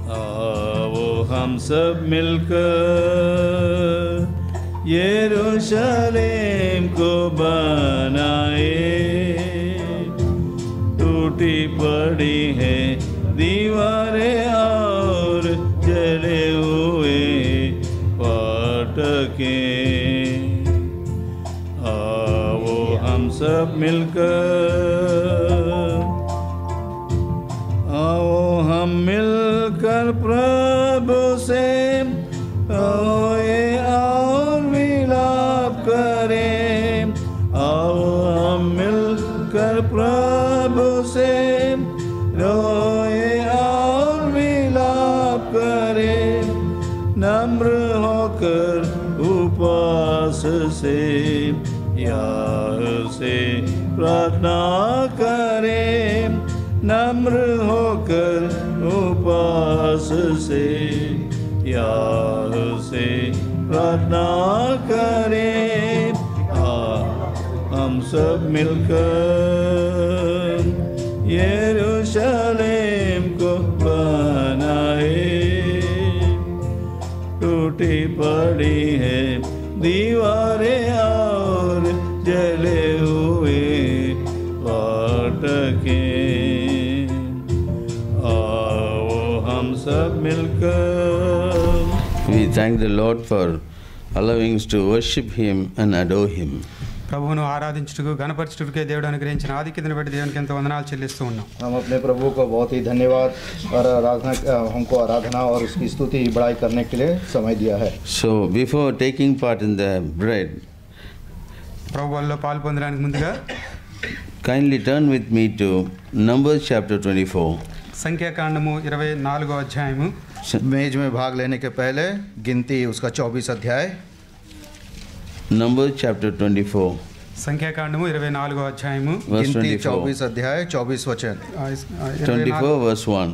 आओ हम सब मिलकर यरूशलेम को बनाए, टूटी पड़ी है दीवारें और जले हुए फाटकें। आओ हम सब मिलकर, आओ हम मिलकर प्रभु से रोए और विलाप करें। आओ हम मिलकर प्रभु से रोए और विलाप करें, नम्र होकर उपवास से यार से प्रार्थना करें, नम्र होकर उपवास से यार से प्रार्थना करें। हम सब मिलकर यरूशलेम को बनाए, टूटी पड़ी है दीवारें और जले हुए फाटकें। आओ हम सब मिलकर। We thank the Lord for allowing us to worship Him and adore Him. ప్రభువును ఆరాధించుటకు గణపరచుటకే దేవుడు అనుగ్రహించిన ఆధిక్యతను బట్టి దేవునికి ఎంతో వందనాలు చెల్లిస్తూ ఉన్నాం. हम अपने प्रभु को बहुत ही धन्यवाद और हमको आराधना और उसकी स्तुति बड़ाई करने के लिए समय दिया है. So before taking part in the bread, ప్రభువులో పాలు పొందడానికి ముందుగా kindly turn with me to Numbers chapter 24. సంఖ్యాకాండము 24వ అధ్యాయము. मेज में भाग लेने के पहले गिनती उसका 24 अध्याय. Numbers chapter 24. సంఖ్యాకాండము 24వ అధ్యాయము. गिनती 24 अध्याय 24 वचन. 24 verse 1.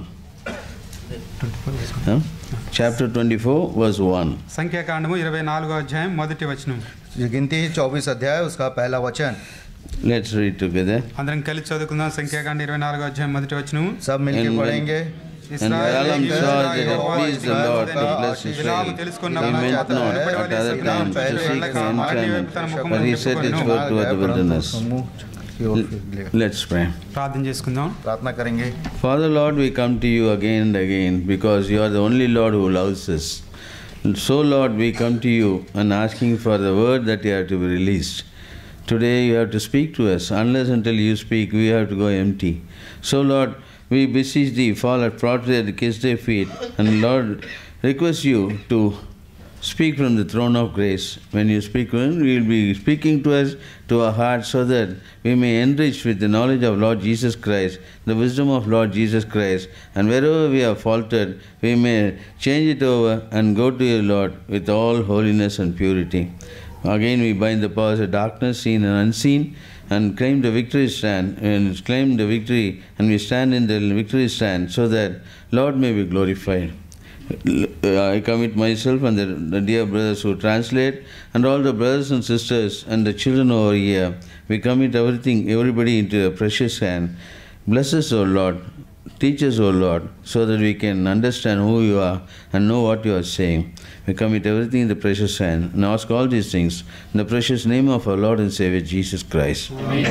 Chapter 24 verse 1. సంఖ్యాకాండము 24వ అధ్యాయం మొదటి వచనం. गिनती 24 अध्याय उसका पहला वचन. Let's read together. అందరం కలిసి చదువుకుందాం. సంఖ్యాకాండ 24వ అధ్యాయం మొదటి వచనం. सब मिलकर पढ़ेंगे. And Balaam saw that it pleased the Lord to bless Israel. He meant not at other times to seek enchantment, but he set his foot toward the wilderness. Let's pray. ప్రార్థన చేసుకుందాం. प्रार्थना करेंगे. Father Lord, we come to you again and again because you are the only Lord who loves us. So Lord, we come to you and asking for the word that you have to be released. Today you have to speak to us. Unless until you speak, we have to go empty. So Lord, we beseech thee, fall at prostrate, kiss their feet, and Lord, request you to speak from the throne of grace. When you speak, we will be speaking to us, to our hearts, so that we may enrich with the knowledge of Lord Jesus Christ, the wisdom of Lord Jesus Christ, and wherever we have faltered, we may change it over and go to you, Lord, with all holiness and purity. Again we bind the powers of darkness, seen and unseen, and claim the victory stand, and claim the victory, and we stand in the victory stand, so that Lord may be glorified. I commit myself and the dear brothers who translate, and all the brothers and sisters and the children over here. We commit everybody into your precious hand. Bless us, O Lord. Teach us, O Lord, so that we can understand who you are and know what you are saying. We commit everything in the precious hand and ask all these things in the precious name of our Lord and Savior Jesus Christ. Amen.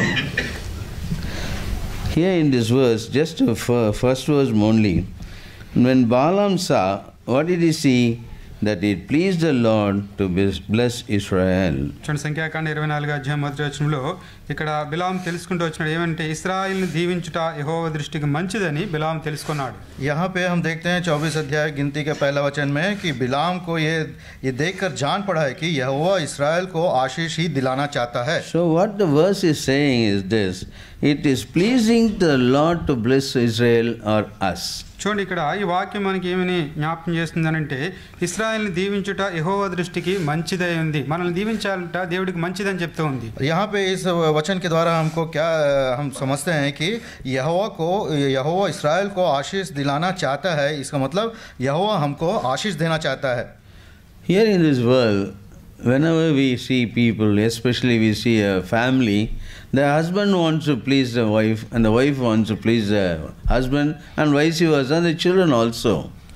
Here in this verse, just the first verse only, when Balaam saw, what did he see? That it pleased the Lord to bless Israel. చూడండి సంఖ్యాకాండ 24వ అధ్యాయం మొదటి వచనంలో ఇక్కడ బిలాము తెలుసుకుంటూ వచ్చినాడు ఏమంటే ఇశ్రాయేలును దీవించుట యెహోవా దృష్టికి మంచిదని బిలాము తెలుసుకున్నాడు. यहाँ पे हम देखते हैं 24 अध्याय गिनती के पहला वचन में कि बिलाम को ये देखकर जान पड़ा है कि यहोवा इस्राएल को आशीष ही दिलाना चाहता है. So what the verse is saying is this: it is pleasing the Lord to bless Israel or us. చూడండి ఇక్కడ ఈ వాక్యం మనకి ఏమని జ్ఞాపకం చేస్తుందనంటే ఇశ్రాయేలుని దీవించుట యెహోవా దృష్టికి మంచిదై ఉంది, మనల్ని దీవించాలంట దేవుడికి మంచిదని చెప్తూ ఉంది. यहाँ पे इस वचन के द्वारा हमको क्या हम समझते हैं कि यहोवा इस्राएल को आशीष दिलाना चाहता है. इसका मतलब यहोवा हमको आशीष देना चाहता है. Here in this world, whenever we see people, especially we see a family, the husband wants to please the wife and the wife wants to please the husband, and vice versa, and the children also.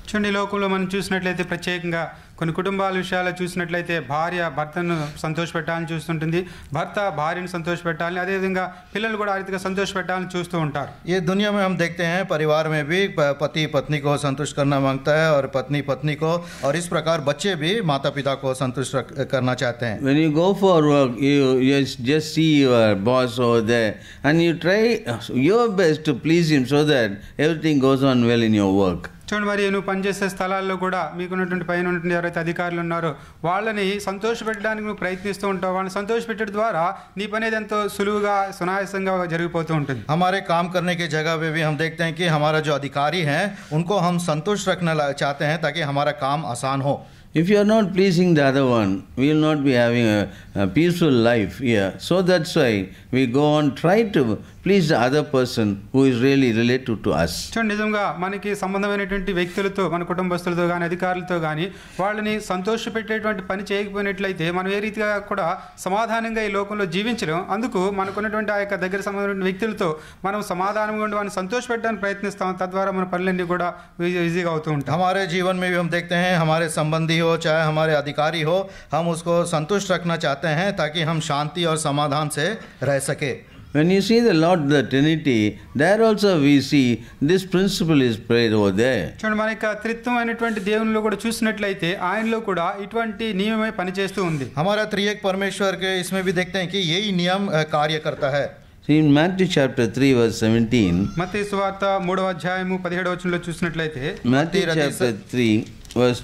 చూడండి, ఈ లోకంలో మనం చూసినట్లయితే ప్రత్యేకంగా కొన్ని కుటుంబాల విషయాల్లో చూసినట్లయితే భార్య భర్తను సంతోషపెట్టాలని చూస్తుంటుంది, భర్త భార్యను సంతోషపెట్టాలని, అదేవిధంగా పిల్లలు కూడా ఆ రీతిగా సంతోషపెట్టాలని చూస్తూ ఉంటారు. ये दुनिया में हम देखते हैं परिवार में भी पति पत्नी को संतुष्ट करना मांगता है और पत्नी पत्नी को, और इस प्रकार बच्चे भी माता पिता को संतुष्ट करना चाहते हैं. When you go for work, you just see your boss over there and you try your best to please him so that everything goes on well in your work. చూడండి, మరి నువ్వు పనిచేసే స్థలాల్లో కూడా మీకున్నటువంటి పైన ఉన్నటువంటి ఎవరైతే అధికారులు ఉన్నారో వాళ్ళని సంతోషపెట్టడానికి నువ్వు ప్రయత్నిస్తూ ఉంటావు. వాళ్ళని సంతోషపెట్టడం ద్వారా నీ పని అనేది ఎంతో సులువుగా సునాయాసంగా జరిగిపోతూ ఉంటుంది. हमारे काम करने की जगह पे भी हम देखते हैं कि हमारा जो अधिकारी हैं उनको हम संतुष्ट रखना चाहते हैं ताकि हमारा काम आसान हो. If you are not pleasing the other one, we will not be having a peaceful life here. So that's why we go on try to please the other person who is really related to us. చూడండి, నిజంగా మనకి సంబంధమైనటువంటి వ్యక్తులతో, మన కుటుంబస్తులతో కానీ అధికారులతో కానీ వాళ్ళని సంతోషపెట్టేటువంటి పని చేయకపోయినట్లయితే మనం ఏ రీతిగా కూడా సమాధానంగా ఈ లోకంలో జీవించలేం. అందుకు మనకున్నటువంటి ఆ యొక్క దగ్గర సంబంధమైన వ్యక్తులతో మనం సమాధానంగా ఉండి వాళ్ళని సంతోషపెట్టడానికి ప్రయత్నిస్తాం. తద్వారా మన పనులన్నీ కూడా ఈజీగా అవుతూ ఉంటాయి. हमारे जीवन में भी हम देखते हैं हमारे संबंधी हो चाहे हमारे अधिकारी हो, हम उसको संतुष्ट रखना चाहते हैं ताकि हम शांति और समाधान से रह सके. When you see the Lord, the Trinity, there also we see this principle is prayed over there. చూడండి, మన యొక్క త్రిత్వమైనటువంటి దేవునిలో కూడా చూసినట్లయితే ఆయనలో కూడా ఇటువంటి నియమమే పనిచేస్తూ ఉంది. हमारा त्रिएक परमेश्वर के इसमें भी देखते हैं कि यही नियम कार्य करता है. See in Matthew chapter 3 verse 17. మత్తయి సువార్త 3వ అధ్యాయము 17వ వచనంలో చూసినట్లయితే Matthew chapter 3 verse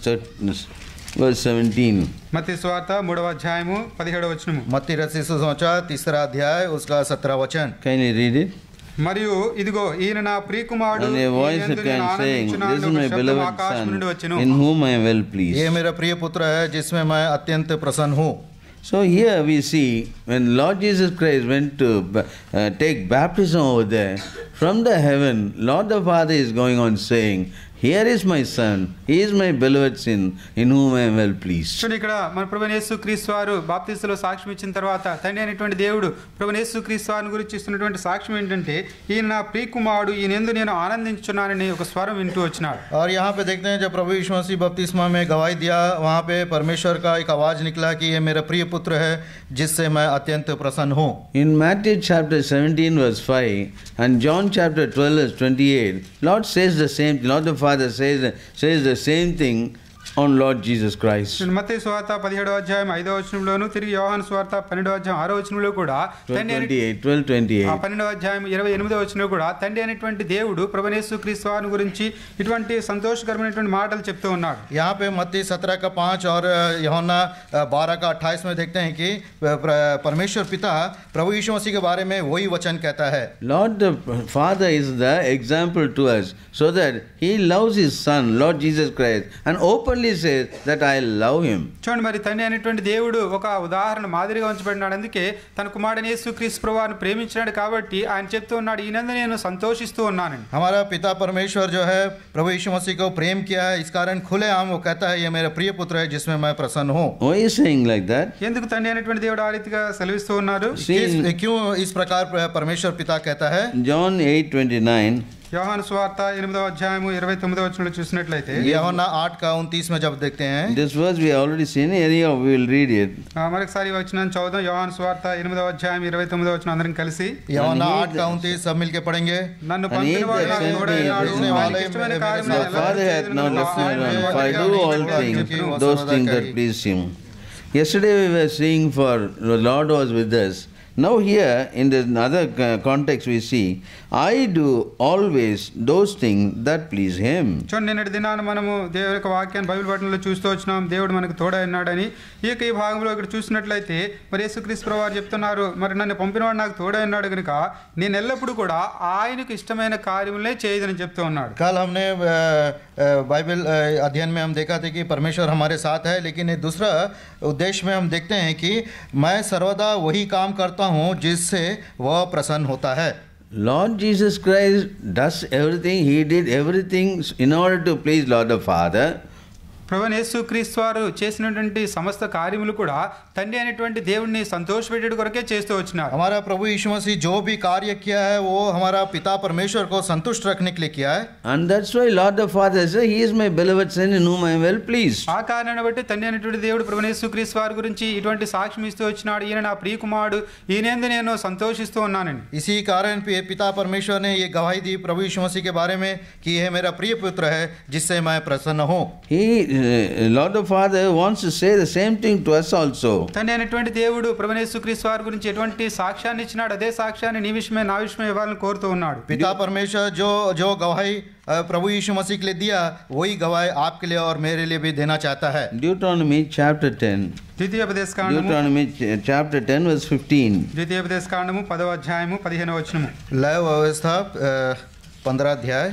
17. మత్తయి సువార్త 3వ అధ్యాయము 17వ వచనము. मत्ती रचित सुसमाचार 3रा अध्याय उसका 17वां वचन. Can you read it? మరియు ఇదిగో ఈయన నా ప్రియకుమారుడు, And a voice ఈయనందు can నేను saying, ఆనందించున్నాను this is అనే my శబ్దం beloved ఆకాశం నుండి son వచ్చెను. in whom I am well pleased. ये मेरा प्रिय पुत्र है जिसमें मैं अत्यंत प्रसन्न हूँ. So here we see when Lord Jesus Christ went to take baptism over there, from the heaven, Lord the Father is going on saying, here is my son, he is my beloved son, in whom I am well pleased. చూడండి, ఇక్కడ మన ప్రభువైన యేసుక్రీస్తు వారు బాప్తిస్మలో సాక్ష్యం ఇచ్చిన తర్వాత తండ్రి అయినటువంటి దేవుడు ప్రభువైన యేసుక్రీస్తు వారిని గురించి ఇస్తున్నటువంటి సాక్ష్యం ఏంటంటే ఈయన నా ప్రియకుమారుడు, ఈయనందు నేను ఆనందించున్నానని ఒక స్వరం వింటూ వచ్చినాడు. और यहाँ पे देखते हैं जब प्रभु यीशु मसीह बपतिस्मा में गवाही दिया, वहाँ पे परमेश्वर का एक आवाज निकला कि ये मेरा प्रिय पुत्र है जिससे मैं अत्यंत प्रसन्न हूँ. In Matthew chapter 17 verse 5 and John chapter 12 verse 28, Lord says the same, Lord the Father says the same thing on Lord Jesus Christ. మత్తయి సువార్త 17వ అధ్యాయం 5వ వచనంలోను, తిరిగి యోహాను సువార్త 12వ అధ్యాయం 6వ వచనంలో కూడా 12:28 12వ అధ్యాయం 28వ వచనంలో కూడా తండ్రి అయినటువంటి దేవుడు ప్రభువైన యేసుక్రీస్తు వారిని గురించి ఇటువంటి సంతోషకరమైనటువంటి మాటలు చెప్తూ ఉన్నాడు. यहाँ पे मत्ती 17 का 5 और यूहन्ना 12 का 28 में देखते हैं कि परमेश्वर पिता प्रभु यीशु मसीह के बारे में वही वचन कहता है. Lord the Father is the example to us so that he loves his son Lord Jesus Christ and openly says that I love him. చూడండి, మరి తండ్రి అయినటువంటి దేవుడు ఒక ఉదాహరణ మాదిరిగా ఉంచబడినాడు. అందుకే తన కుమారుడైన యేసుక్రీస్తు ప్రభువును ప్రేమించాడు కాబట్టి ఆయన చెప్తూ ఉన్నాడు, ఈయనందు నేను సంతోషిస్తూ ఉన్నాను. हमारा पिता परमेश्वर जो है प्रभु यीशु मसीह को प्रेम किया है, इस कारण खुलेआम वो कहता है ये मेरा प्रिय पुत्र है जिसमें मैं प्रसन्न हूँ. Why is saying like that? ఎందుకు తండ్రి అయినటువంటి దేవుడు ఆ రీతిగా సెలవిస్తూ ఉన్నారు? क्यों इस प्रकार परमेश्वर पिता कहता है? John 8:29. యోహాను సువార్త 8వ అధ్యాయము 29వ వచనంలో చూసినట్లయితే यूहन्ना 8 का 29 में जब देखते हैं, This verse we have already seen. Anyhow, we will read it. మరొకసారి వచనాన్ని చదువుదాం. యోహాను సువార్త 8వ అధ్యాయం 29వ వచనం అందరం కలిసి. यूहन्ना 8 का 29 सब मिलके पढ़ेंगे. నన్ను పంపినవాడు నాకు తోడైనాడు, ఆయనకి ఇష్టమైన కార్యములను The Father hath ఎల్లప్పుడూ not left me ఆయన alone, వారికి for I do all things, those things that please him. Yesterday we were seeing for the Lord was with us. Now here in the other context we see, I do always those things that please him. చూడండి, నిన్నటి దినాన మనము దేవుని యొక్క వాక్యాన్ని Bible పఠనంలో చూస్తూ వచ్చినాం. దేవుడు మనకు తోడై ఉన్నాడని. ఈ భాగంలో ఇక్కడ చూసినట్లయితే మరి యేసుక్రీస్తు ప్రభువారు చెప్తున్నారు, మరి నన్ను పంపినవాడు నాకు తోడై ఉన్నాడు కనుక నేను ఎల్లప్పుడూ కూడా ఆయనకు ఇష్టమైన కార్యములే చేయదని చెప్తూ ఉన్నాడు. कल हमने बाइबल अध्ययन में हम देखा था कि परमेश्वर हमारे साथ है, लेकिन ये दूसरा उद्देश्य में हम देखते हैं कि मैं सर्वदा वही काम करता हूँ जिससे वह प्रसन्न होता है. Lord Jesus Christ does everything. He did everything in order to please Lord the Father. ప్రభువైన యేసుక్రీస్తు వారు చేసినటువంటి సమస్త కార్యములు కూడా తండ్రి అయినటువంటి దేవుణ్ణి సంతోషపెట్టేటి కొరకే చేస్తూ వచ్చినారు. हमारा प्रभु यीशु मसीह जो भी कार्य किया है वो हमारा पिता परमेश्वर को संतुष्ट रखने के लिए किया है. And that's why Lord the Father says, He is my beloved Son in whom I am well pleased. ఆ కారణాన్ని బట్టి తండ్రి అయినటువంటి దేవుడు ప్రభువైన యేసుక్రీస్తు వారి గురించి ఇటువంటి సాక్ష్యం ఇస్తూ వచ్చినాడు. ఈయన నా ప్రియ కుమారుడు, ఈయనందు నేను సంతోషిస్తూ ఉన్నానని. इसी कारण पिता परमेश्वर ने ये गवाही दी प्रभु यीशु मसीह के बारे में कि यह मेरा प्रिय पुत्र है जिससे मैं प्रसन्न हूँ. Lord the Father wants to say the same thing to us also. తండ్రి అయినటువంటి దేవుడు ప్రభువైన యేసుక్రీస్తు వారి గురించి ఎటువంటి సాక్ష్యాన్ని ఇచ్చినాడు, అదే సాక్ష్యాన్ని నీ విషయమే నా విషయమే ఇవ్వాలని కోరుతూ ఉన్నాడు. पिता परमेश्वर जो गवाही प्रभु यीशु मसीह के लिए दिया वही गवाही आपके लिए और मेरे लिए भी देना चाहता है. Deuteronomy chapter 10. Deuteronomy chapter 10 verse 15. ద్వితీయోపదేశకాండము 10వ అధ్యాయము 15వ వచనము. लय व्यवस्था 15 अध्याय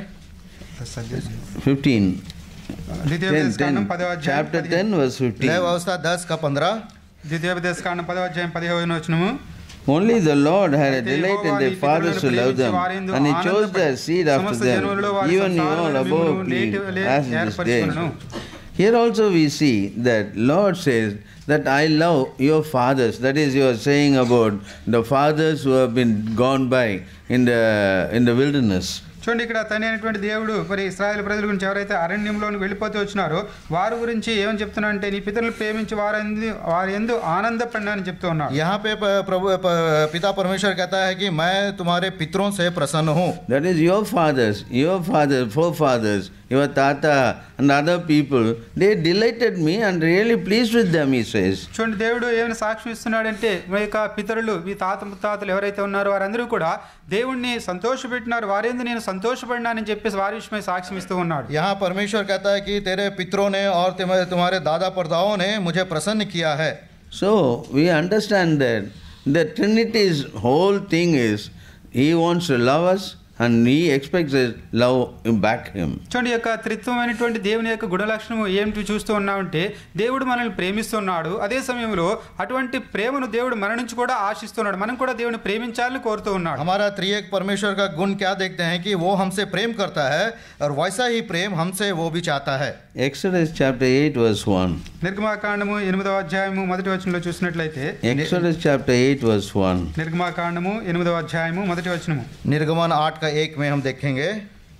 15. ద్వితీయోపదేశకాండం 10వ అధ్యాయం Chapter 10 verse 15. लय व्यवस्था 10 का 15. ద్వితీయోపదేశకాండం 10వ అధ్యాయం 15వ వచనము. Only the Lord had a delight in their fathers to love them, and He chose their seed after them, even you all above me, as in this day. Here also we see that Lord says that I love your fathers. That is, you are saying about the fathers who have been gone by in the wilderness. చూడండి, ఇక్కడ తండ్రి అయినటువంటి దేవుడు మరి ఇశ్రాయేలు ప్రజల గురించి ఎవరైతే అరణ్యంలోకి వెళ్ళిపోతూ వచ్చినారో వారి గురించి ఏమని చెప్తున్నా అంటే నీ పితరులు ప్రేమించి వారి యందు ఆనందపడినా అని చెప్తూ ఉన్నాడు. यहाँ पे प्रभु पिता परमेश्वर कहता है कि मैं तुम्हारे पितरों से प्रसन्न हूँ. That is, your forefathers, your tata and other people, they delighted me and really pleased with them, he says. చూడండి, దేవుడు ఏమైనా సాక్ష్యం ఇస్తున్నాడంటే మీ యొక్క పితరులు, మీ తాత ముత్తాతలు ఎవరైతే ఉన్నారో వారందరూ కూడా దేవుణ్ణి సంతోషపెట్టినారు, వారేందు నేను సంతోషపడినానని చెప్పేసి వారి విషయమై సాక్ష్యం ఇస్తూ ఉన్నాడు. यहाँ परमेश्वर कहता है कि तेरे पितरों ने और तुम्हारे दादा परदाओं ने मुझे प्रसन्न किया है. So we understand that the Trinity's whole thing is He wants to love us and He expects us love back Him. చూడండి, యొక్క త్రిత్వమైనటువంటి దేవుని యొక్క గుణ లక్షణము ఏమిటి చూస్తూ ఉన్నామంటే దేవుడు మనల్ని ప్రేమిస్తున్నాడు, అదే సమయంలో అటువంటి ప్రేమను దేవుడు మన నుంచి కూడా ఆశిస్తున్నాడు, మనం కూడా దేవుని ప్రేమించాలని కోరుతూ ఉన్నాడు. हमारा त्रिएक परमेश्वर का गुण क्या देखते हैं कि वो हमसे प्रेम करता है और वैसा ही प्रेम हमसे वो भी चाहता है. Exodus chapter 8 verse 1. నిర్గమాకాండము 8వ అధ్యాయము మొదటి వచనంలో చూసినట్లయితే Exodus chapter 8 verse 1. నిర్గమాకాండము 8వ అధ్యాయము మొదటి వచనము. निर्गमन 8 का 1 में हम देखेंगे.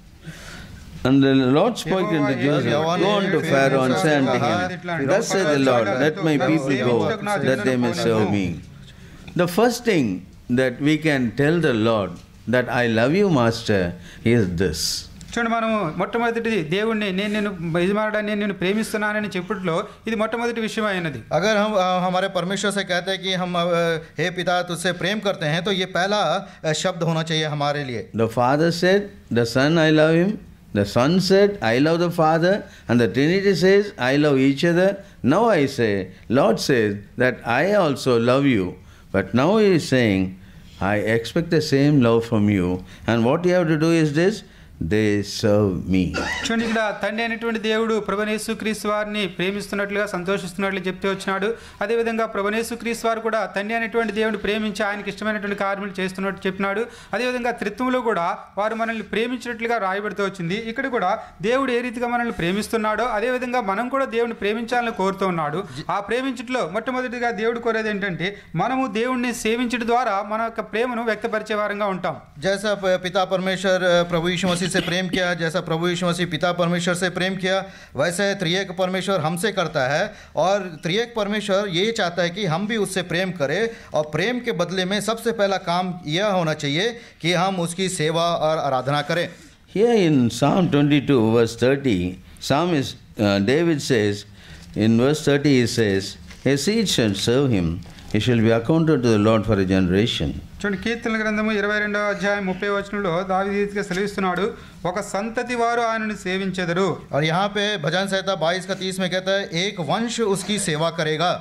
And the Lord spoke unto Joseph, go unto Pharaoh and say unto him, thus saith the Lord, let my people go, that they may serve me. The first thing that we can tell the Lord that I love you, Master, is this. చూడండి, మనము మొట్టమొదటి దేవుణ్ణి నేను యజమానుడాన్ని నేను ప్రేమిస్తున్నానని చెప్పుట్లో ఇది మొట్టమొదటి విషయం అయినది. अगर हम हमारे परमेश्वर से कहते हैं कि हम हे पिता तुझसे प्रेम करते हैं तो ये पहला शब्द होना चाहिए हमारे लिए. The Father said, the Son, I love him. The Son said, I love the Father. And the Trinity says, I love each other. Now I say, Lord says that I also love you. But now He is saying, I expect the same love from you. And what you have to do is this, they serve me. చూడండి, ఇక్కడ తండ్రి అయినటువంటి దేవుడు ప్రభువైన యేసుక్రీస్తు వారిని ప్రేమిస్తున్నట్లుగా సంతోషిస్తున్నట్లు చెప్తూ వచ్చినాడు. అదేవిధంగా ప్రభువైన యేసుక్రీస్తు వారు కూడా తండ్రి అయినటువంటి దేవుడిని ప్రేమించి ఆయనకి ఇష్టమైనటువంటి కార్యములు చేస్తున్నట్టు చెప్పినాడు. అదేవిధంగా త్రిత్వంలో కూడా వారు మనల్ని ప్రేమించినట్లుగా రాయబడుతూ వచ్చింది. ఇక్కడ కూడా దేవుడు ఏ రీతిగా మనల్ని ప్రేమిస్తున్నాడో అదేవిధంగా మనం కూడా దేవుడిని ప్రేమించాలని కోరుతూ ఉన్నాడు. ఆ ప్రేమించట్లో మొట్టమొదటిగా దేవుడు కోరేది ఏంటంటే మనము దేవుడిని సేవించడం ద్వారా మన యొక్క ప్రేమను వ్యక్తపరిచే వారంగా ఉంటాం. जैसा पिता परमेश्वर प्रभु यीशु मसीह से प्रेम किया, जैसा प्रभु यीशु मसीह पिता परमेश्वर से प्रेम किया, वैसे त्रिएक परमेश्वर हमसे करता है. और त्रिएक परमेश्वर ये चाहता है कि हम भी उससे प्रेम करें. और प्रेम के बदले में सबसे पहला काम यह होना चाहिए कि हम उसकी सेवा और आराधना करें. Here in Psalm 22 verse 30, Psalmist David says, in verse 30 he says, a seed shall serve him, he shall be accounted to the Lord for a generation. చూడండి, కీర్తనల గ్రంథము 22వ అధ్యాయం 30వ వచనంలో దావీదుగా సెలవిస్తున్నాడు, ఒక సంతతి వారు ఆయనను సేవించెదరు. और यहाँ पे भजन संहिता 22 का 30 में कहता है एक वंश उसकी सेवा करेगा.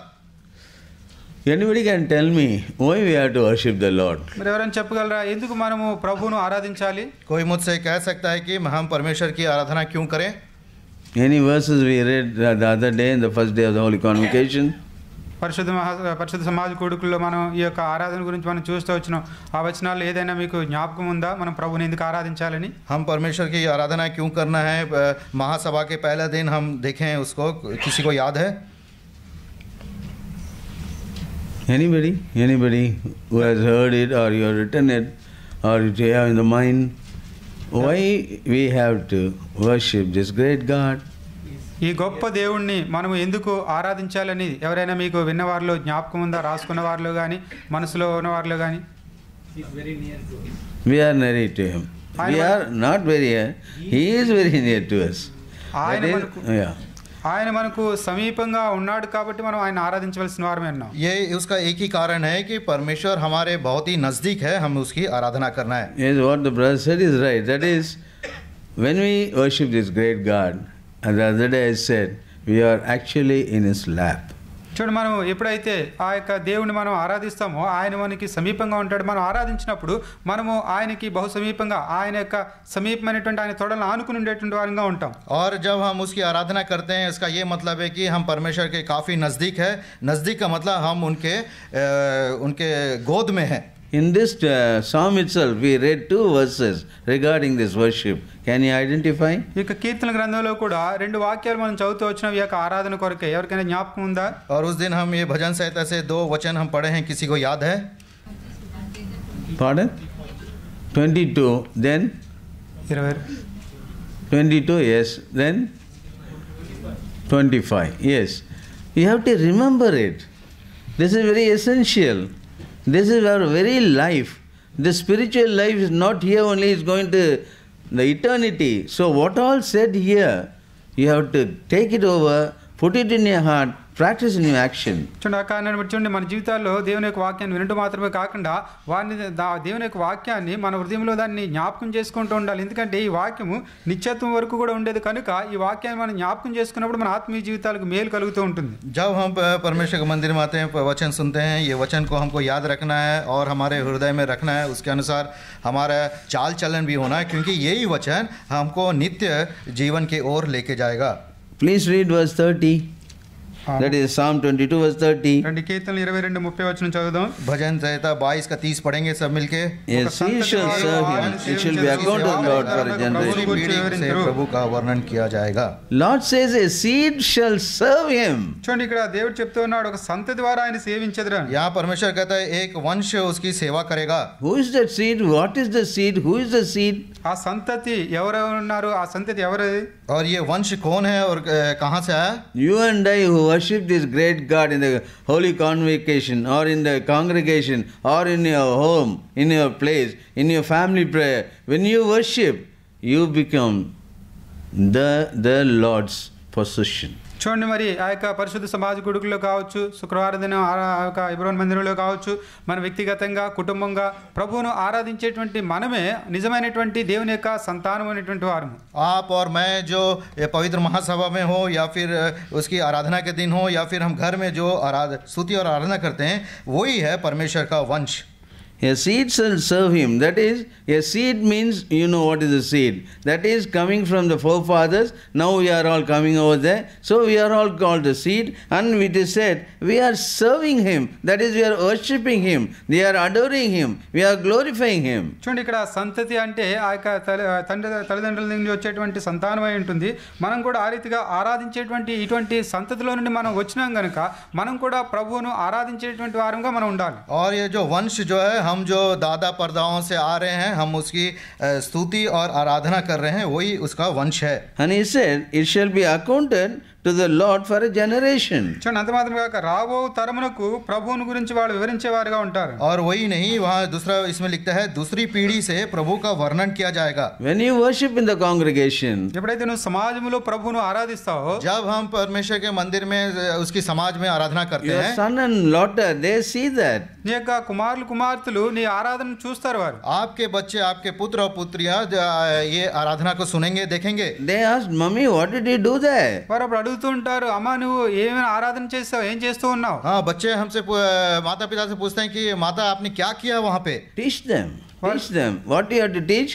Anybody can tell me why we have to worship the Lord? మరి ఎవరైనా చెప్పగలరా ఎందుకు మనము ప్రభువును ఆరాధించాలి? कोई मुझसे कह सकता है कि हम परमेश्वर की आराधना क्यों करें? Any verses we read the other day in the first day of the Holy Convocation? పరిశుద్ధ సమాజ కూడుకుల్లో మనం ఈ యొక్క ఆరాధన గురించి మనం చూస్తూ వచ్చినాం. ఆ వచనాల్లో ఏదైనా మీకు జ్ఞాపకం ఉందా మనం ప్రభుని ఎందుకు ఆరాధించాలని? हम परमेश्वर की आराधना क्यों करना है, महासभा के पहला दिन हम देखें उसको, किसी को याद है? Anybody who has heard it or you have written it or you have in the mind, why we have to worship this great God? ఈ గొప్ప దేవుణ్ణి మనం ఎందుకు ఆరాధించాలని ఎవరైనా మీకు విన్నవారిలో జ్ఞాపకం ఉందా? రాసుకున్న వారిలో కానీ మనసులో ఉన్న వారిలో కానీ? We are near to him. We are not very near. He is very near to us. ఆయన మనకు సమీపంగా ఉన్నాడు కాబట్టి మనం ఆయన ఆరాధించవలసిన వారమే అన్నాం. ये उसका एक ही कारण है कि परमेश्वर हमारे बहुत ही नजदीक है, हम उसकी आराधना करना है. Yes, what the brother said is right. That is, when we worship this great God, and the other day I said, we are actually in his lap. చూడండి, మనం ఎప్పుడైతే ఆ యొక్క దేవుని మనం ఆరాధిస్తామో ఆయన మనకి సమీపంగా ఉంటాడు. మనం ఆరాధించినప్పుడు మనము ఆయనకి బహు సమీపంగా, ఆయన యొక్క సమీపమైనటువంటి ఆయన తొడలను ఆనుకుని ఉండేటువంటి వారంగా ఉంటాం. और जब हम उसकी आराधना करते हैं, इसका ये मतलब है कि हम परमेश्वर के काफ़ी नज़दीक है. नज़दीक का मतलब हम उनके गोद में हैं. In this psalm itself, we read 2 verses regarding this worship. Can you identify? ఈ యొక్క కీర్తన గ్రంథంలో కూడా 2 వాక్యాలు మనం చదువుతూ వచ్చిన ఈ యొక్క ఆరాధన కొరకే. ఎవరికైనా జ్ఞాపకం ఉందా? और उस दिन हम ये भजन संहिता से 2 वचन हम पढ़े हैं, किसी को याद है? Pardon? 22, then? 22, yes. Then? 25, yes. You have to remember it. This is very essential. This is our very life. The spiritual life is not here only, it's going to the eternity. So what all said here, you have to take it over, put it in your heart, practice in your action. చూడండి, ఆ కారణాన్ని బట్టి చూడండి, మన జీవితాల్లో దేవుని యొక్క వాక్యాన్ని వినడం మాత్రమే కాకుండా దేవుని యొక్క వాక్యాన్ని మన హృదయంలో దాన్ని జ్ఞాపకం చేసుకుంటూ ఉండాలి. ఎందుకంటే ఈ వాక్యము నిత్యత్వం వరకు కూడా ఉండేది కనుక ఈ వాక్యాన్ని మనం జ్ఞాపకం చేసుకున్నప్పుడు మన ఆత్మీయ జీవితాలకు మేలు కలుగుతూ ఉంటుంది. जब हम परमेश्वर के मंदिर में आते हैं, वचन सुनते हैं, ये वचन को हमको याद रखना है और हमारे हृदय में रखना है. उसके अनुसार हमारा चाल चलन भी होना है, क्योंकि यही वचन हमको नित्य जीवन की ओर लेके जाएगा. Please read verse 30. That is Psalm 22 verse 30. కీర్తనలు 22:30 వచనం చదువుదాం. भजन संहिता 22 का 30 पढ़ेंगे सब मिलके. Yes, he shall serve him. It shall be accounted Lord for a generation. से प्रभु का वर्णन किया जाएगा. Lord says a seed shall serve him. చూడండి, ఇక్కడ దేవుడు చెప్తూ ఉన్నాడు ఒక సంతతి ద్వారా ఆయన సేవించెదరు. यहाँ परमेश्वर कहता है एक वंश उसकी सेवा करेगा. Who is that seed? What is the seed? Who is the seed? ఆ సంతతి ఎవరు ఉన్నారు? ఆ సంతతి ఎవరు? और ये वंश कौन है और कहाँ से आया? You and I who worship this great God in the Holy Convocation or in the congregation or in your home, in your place, in your family prayer, when you worship, you become the Lord's possession. చూడండి, మరి ఆ యొక్క పరిశుద్ధ సమాజ గుడుకుల్లో కావచ్చు, శుక్రవారం దినం ఆ యొక్క హెబ్రోన్ మందిరంలో కావచ్చు, మన వ్యక్తిగతంగా కుటుంబంగా ప్రభువును ఆరాధించేటువంటి మనమే నిజమైనటువంటి దేవుని యొక్క సంతానం అనేటువంటి వారము. आप और मैं जो पवित्र महासभा में हो या फिर उसकी आराधना के दिन हो या फिर हम घर में जो स्तुति और आराधना करते हैं, वही है परमेश्वर का वंश. A seed shall serve him. That is, a seed means, you know what is a seed. That is coming from the forefathers. Now we are all coming over there. So we are all called the seed. And it is said, we are serving him. That is, we are worshipping him. We are adoring him. We are glorifying him. చూడండి, ఇక్కడ సంతతి అంటే ఆ యొక్క తల్లిదండ్రుల నుండి వచ్చేటువంటి సంతానమై ఉంటుంది. మనం కూడా ఆ రీతిగా ఆరాధించేటువంటి ఇటువంటి సంతతిలో నుండి మనం వచ్చినాం కనుక మనం కూడా ప్రభువును ఆరాధించేటువంటి వారంగా మనం ఉండాలి. और ये जो वंश जो है, हम जो दादा परदाओं से आ रहे हैं, हम उसकी स्तुति और आराधना कर रहे हैं, वही उसका वंश है. And he said, it shall be accounted to the Lord for a generation. చూడండి, అంత మాత్రమే కాక రాబో తరమునకు ప్రభువుని గురించి వాళ్ళు వివరించేవారుగా ఉంటారు. और वही नहीं, वहाँ दूसरा इसमें लिखता है दूसरी पीढ़ी से प्रभु का वर्णन किया जाएगा. When you worship in the congregation, ఎప్పుడైతే నువ్వు సమాజంలో ప్రభువును ఆరాధిస్తావో, जब हम परमेश्वर के मंदिर में उसकी समाज में आराधना करते your हैं, son and daughter, they see that. నీ యొక్క కుమారులు కుమార్తెలు నీ ఆరాధన చూస్తారు. వారు आपके बच्चे, आपके पुत्र और पुत्रियां ये आराधना को सुनेंगे, देखेंगे. They asked, Mummy, what did you do there? వారు అప్పుడు అడుగుతూ ఉంటారు, అమ్మా నువ్వు ఏమైనా ఆరాధన చేస్తావు, ఏం చేస్తూ ఉన్నావు? हाँ, बच्चे हमसे माता पिता से पूछते हैं कि माता आपने क्या किया वहाँ पे. Teach them. Teach them. What you have to teach?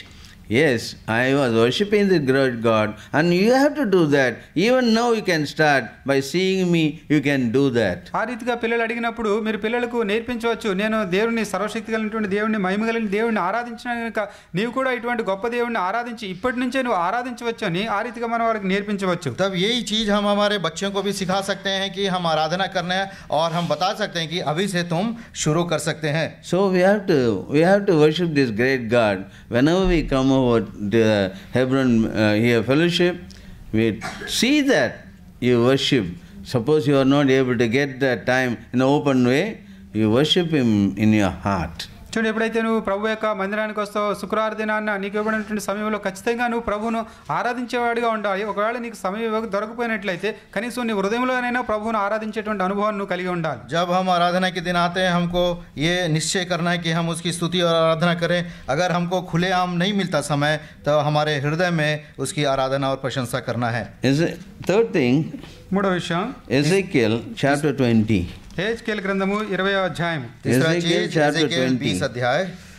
yes, I was worshipping the great God, and you have to do that. Even now you can start by seeing me, you can do that. ఆ రీతిగా పిల్లలు అడిగినప్పుడు మీరు పిల్లలకు నేర్పించవచ్చు, నేను దేవుని సర్వశక్తి కలిగినటువంటి దేవుని మహిమ కలిగిన దేవుని ఆరాధించిన కనుక నీవు కూడా ఇటువంటి గొప్ప దేవుని ఆరాధించి ఇప్పటి నుంచే నువ్వు ఆరాధించవచ్చు అని ఆ రీతిగా మనం వారికి నేర్పించవచ్చు. तब यही चीज हम हमारे बच्चों को भी सिखा सकते हैं कि हम आराधना करना है, और हम बता सकते हैं कि अभी से तुम शुरू कर सकते हैं. So we have to worship this great God. Whenever we come over the Hebron here fellowship, we see that you worship. Suppose you are not able to get that time in an open way, you worship Him in your heart. చూడండి, ఎప్పుడైతే నువ్వు ప్రభు యొక్క మందిరానికి వస్తావో శుక్రవారం దినాన్న నీకు ఇవ్వబడినటువంటి సమయంలో ఖచ్చితంగా నువ్వు ప్రభువును ఆరాధించేవాడిగా ఉండాలి. ఒకవేళ నీకు సమయం దొరకపోయినట్లయితే కనీసం నీ హృదయంలోనైనా ప్రభువును ఆరాధించేటువంటి అనుభవాన్ని నువ్వు కలిగి ఉండాలి. जब हम आराधना के दिन आते हैं, हमको ये निश्चय करना है कि हम उसकी स्तुति और आराधना करें. अगर हमको खुलेआम नहीं मिलता समय, तो हमारे हृदय में उसकी आराधना और प्रशंसा करना है. Third thing, మూడో విషయం Ezekiel chapter 20. హెజ్కేల్ గ్రంథము 20వ అధ్యాయము. तीसरा Ezekiel चीज chapter एजेकियल 20. 20 अध्याय.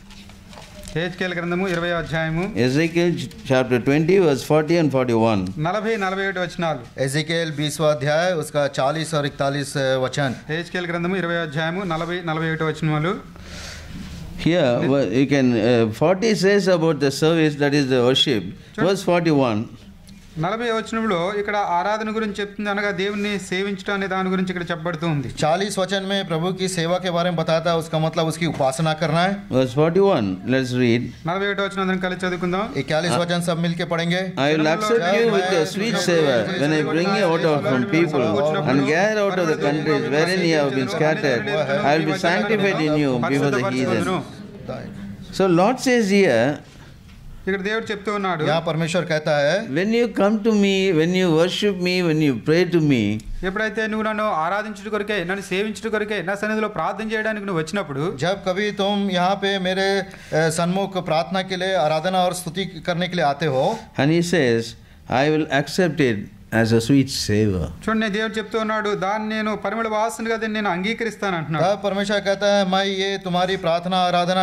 హెజ్కేల్ గ్రంథము 20వ అధ్యాయము Ezekiel chapter 20 verse 40 and 41. 40-41 వచనాలు. एजेकियल 20वां अध्याय, उसका 40 और 41 वचन. హెజ్కేల్ గ్రంథము 20వ అధ్యాయము 40-41 వచనాలు. Here you can 40 says about the service, that is the worship. Verse 41. 40 వచనంలో ఇక్కడ ఆరాధన గురించి చెప్తుంది, అనగా దేవుణ్ణి సేవించడం అనే దాని గురించి ఇక్కడ చెప్పబడుతూ ఉంది. 40 वचन में प्रभु की सेवा के बारे में बताता है, उसका मतलब उसकी उपासना करना है. Verse 41, let's read. 41 వచనం అందరం కలిసి చదువుకుందాం. 41 वचन सब मिलके पढ़ेंगे. I will accept you with a sweet savor when I bring you out of from people and gather out of the countries wherein you have been scattered. I will be sanctified in you before the heathen. So Lord says here, ఇక్కడ దేవుడు చెప్తూ ఉన్నాడు, यहाँ परमेश्वर कहता है, when you come to me, when you worship me, when you pray to me, ఎప్పుడైతే నువ్వు నన్ను ఆరాధించుట కొరకే, నన్ను సేవించుట కొరకే, నా సన్నిధిలో ప్రార్థన చేయడానికి నువ్వు వచ్చినప్పుడు, जब कभी तुम यहाँ पे मेरे सन्मुख प्रार्थना के लिए, आराधना और स्तुति करने के लिए आते हो, and he says, I will accept it as a sweet savor. చూడండి దేవుడు చెప్తూ ఉన్నాడు, దాన్ని నేను పరిమళ వాసనగా దీన్ని నేను అంగీకరిస్తాను అంటున్నాడు. तब परमेश्वर कहता है, मैं ये तुम्हारी प्रार्थना आराधना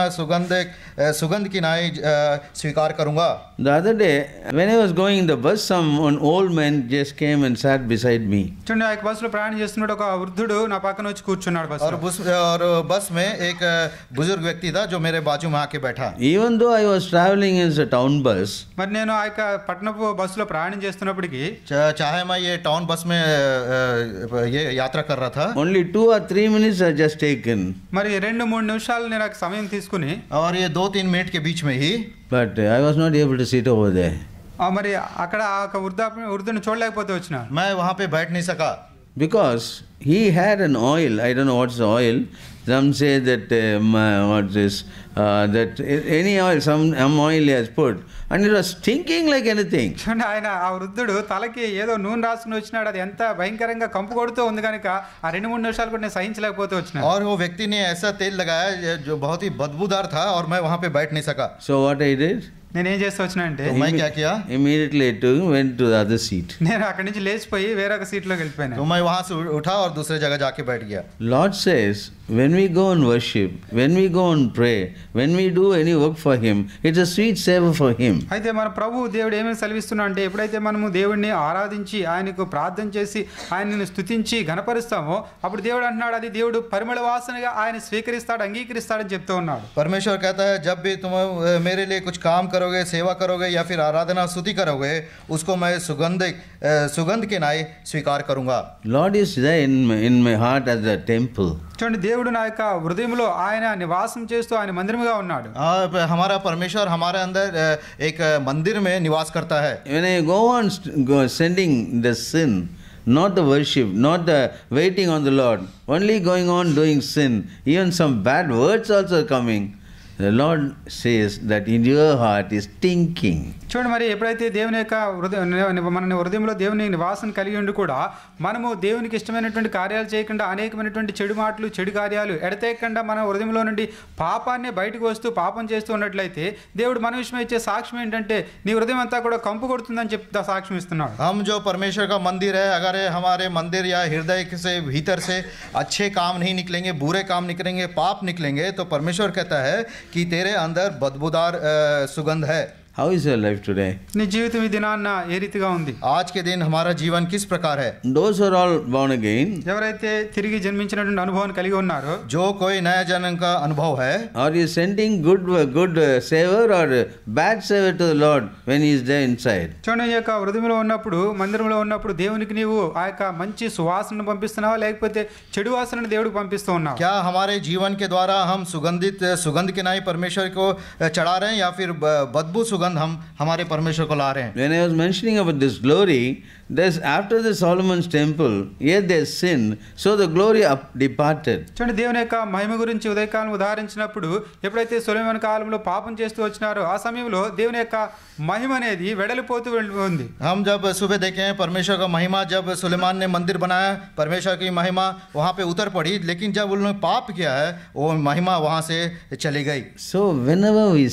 सुगंध की नाई स्वीकार करूंगा. The other day, when I was going in the bus, one old man just came and sat beside me. చూడండి, ఆ బస్సులో ప్రయాణం చేస్తున్నాడు, ఒక వృద్ధుడు నా పక్కన వచ్చి కూర్చున్నాడు బస్సులో. और बस में एक बुजुर्ग व्यक्ति था जो मेरे बाजू में आके बैठा. Even though I was traveling in a town bus, మరి నేను ఆ యొక్క పట్టణపు బస్సులో ప్రయాణం చేస్తున్నప్పటికీ, चाहे मैं ये टाउन बस में ये यात्रा कर रहा था, only 2 or 3 minutes I just taken. మరి 2-3 నిమిషాలు నేను ఆ సమయం తీసుకుని, और ये 2-3 मिनट के बीच में ही, But I was not able to sit over there. మరి అక్కడ ఆ వృద్ధుని చూడలేకపోతే వచ్చిన, मैं वहाँ पे बैठ नहीं सका. Because he had an oil, I don't know what's the oil. Some say that that any oil, some oil he has put, and it was stinking like anything. చూడండి, ఆయన ఆ వృద్ధుడు తలకి ఏదో నూనె రాసుకుని వచ్చినాడు, అది ఎంత భయంకరంగా కంపు కొడుతూ ఉంది కనుక ఆ 2-3 నిమిషాలు కూడా నేను సహించలేకపోతే వచ్చిన. और वो व्यक्ति ने ऐसा तेल लगाया जो बहुत ही बदबूदार था, और मैं वहाँ पे बैठ नहीं सका. So what I did? నేనేం చేస్తూ వచ్చినా అంటే, तो मैं क्या किया, immediately went to the other seat. నేను అక్కడి నుంచి లేచిపోయి వేరొక సీట్లోకి వెళ్ళిపోయాను. तो मैं वहाँ से उठा और दूसरे जगह जाके बैठ गया. Lord says, when we go and worship, when we go and pray, when we do any work for Him, it's a sweet savor for Him. అయితే మన ప్రభు దేవుడు ఏమేమి సెలవిస్తున్నా అంటే, ఎప్పుడైతే మనము దేవుడిని ఆరాధించి ఆయనకు ప్రార్థన చేసి ఆయనను స్తుతించి గణపరుస్తామో, అప్పుడు దేవుడు అంటున్నాడు, అది దేవుడు పరిమళ వాసనగా ఆయన స్వీకరిస్తాడు, అంగీకరిస్తాడని చెప్తూ ఉన్నాడు. परमेश्वर कहता है, जब भी तुम मेरे लिए कुछ काम करोगे, सेवा करोगे या फिर आराधना स्तुति करोगे, उसको मैं सुगंध के नाई स्वीकार करूंगा. Lord is there in my heart as a temple. చూడండి, దేవుడు నా యొక్క హృదయంలో ఆయన నివాసం చేస్తూ ఆయన మందిరముగా ఉన్నాడు. हमारा परमेश्वर हमारे अंदर एक मंदिर में निवास करता है. When I go on sending the sin, not the worship, not the waiting on the Lord, only going on doing sin, even some bad words also coming, the Lord says that in your heart is stinking. చూడండి, మరి ఎప్పుడైతే దేవుని యొక్క మన హృదయంలో దేవుని నివాసం కలిగి ఉండి కూడా మనము దేవునికి ఇష్టమైనటువంటి కార్యాలు చేయకుండా అనేకమైనటువంటి చెడు మాటలు, చెడు కార్యాలు ఎడతెగకుండా మన హృదయంలో నుండి పాపాన్ని బయటకు వస్తూ పాపం చేస్తూ ఉన్నట్లయితే దేవుడు మన విషయం ఇచ్చే సాక్ష్యం ఏంటంటే, నీ హృదయం అంతా కూడా కంపు కొడుతుందని చెప్పి సాక్ష్యం ఇస్తున్నాడు. हम जो परमेश्वर का मंदिर है, अगर हमारे मंदिर या हृदय से भीतर से अच्छे काम नहीं निकलेंगे, बुरे काम निकलेंगे, पाप निकलेंगे, तो परमेश्वर कहता है कि तेरे अंदर बदबूदार सुगंध है. How is your life today? నీ జీవితం ఈ దినాన్న ఏ రీతిగా ఉంది? आज के दिन हमारा जीवन किस प्रकार है? Those who are all born again, ఎవరైతే తిరిగి జన్మించినటువంటి అనుభవాన్ని కలిగి ఉన్నారో, जो कोई नया जन्म का अनुभव है, are you sending good savor or bad savor to the Lord when He is there inside? చూడండి, ఈ యొక్క హృదయంలో ఉన్నప్పుడు, మందిరంలో ఉన్నప్పుడు దేవునికి నీవు ఆ యొక్క మంచి సువాసనను పంపిస్తున్నావా, లేకపోతే చెడు వాసనను దేవుడికి పంపిస్తూ ఉన్నావా? क्या हमारे जीवन के द्वारा हम सुगंध के नाई परमेश्वर को चढ़ा रहे हैं या फिर बदबू सुगंध हम हमारे परमेश्वर को ला रहे हैं? When I was mentioning about this glory, there's after the Solomon's temple, yet they sinned, so the glory departed. చూడండి, దేవుని యొక్క మహిమ గురించి ఉదయకాలం ఉదాహరించినప్పుడు, ఎప్పుడైతే సొలొమోను కాలంలో పాపం చేస్తూ వచ్చినారో ఆ సమయంలో దేవుని యొక్క మహిమ అనేది వెడలిపోతూ ఉంది. हम जब सुबह देखे हैं परमेश्वर का महिमा, जब सुलेमान ने मंदिर बनाया, परमेश्वर की महिमा वहाँ पे उतर पड़ी, लेकिन जब उन्होंने पाप किया है वो महिमा वहाँ से चली गई. So whenever we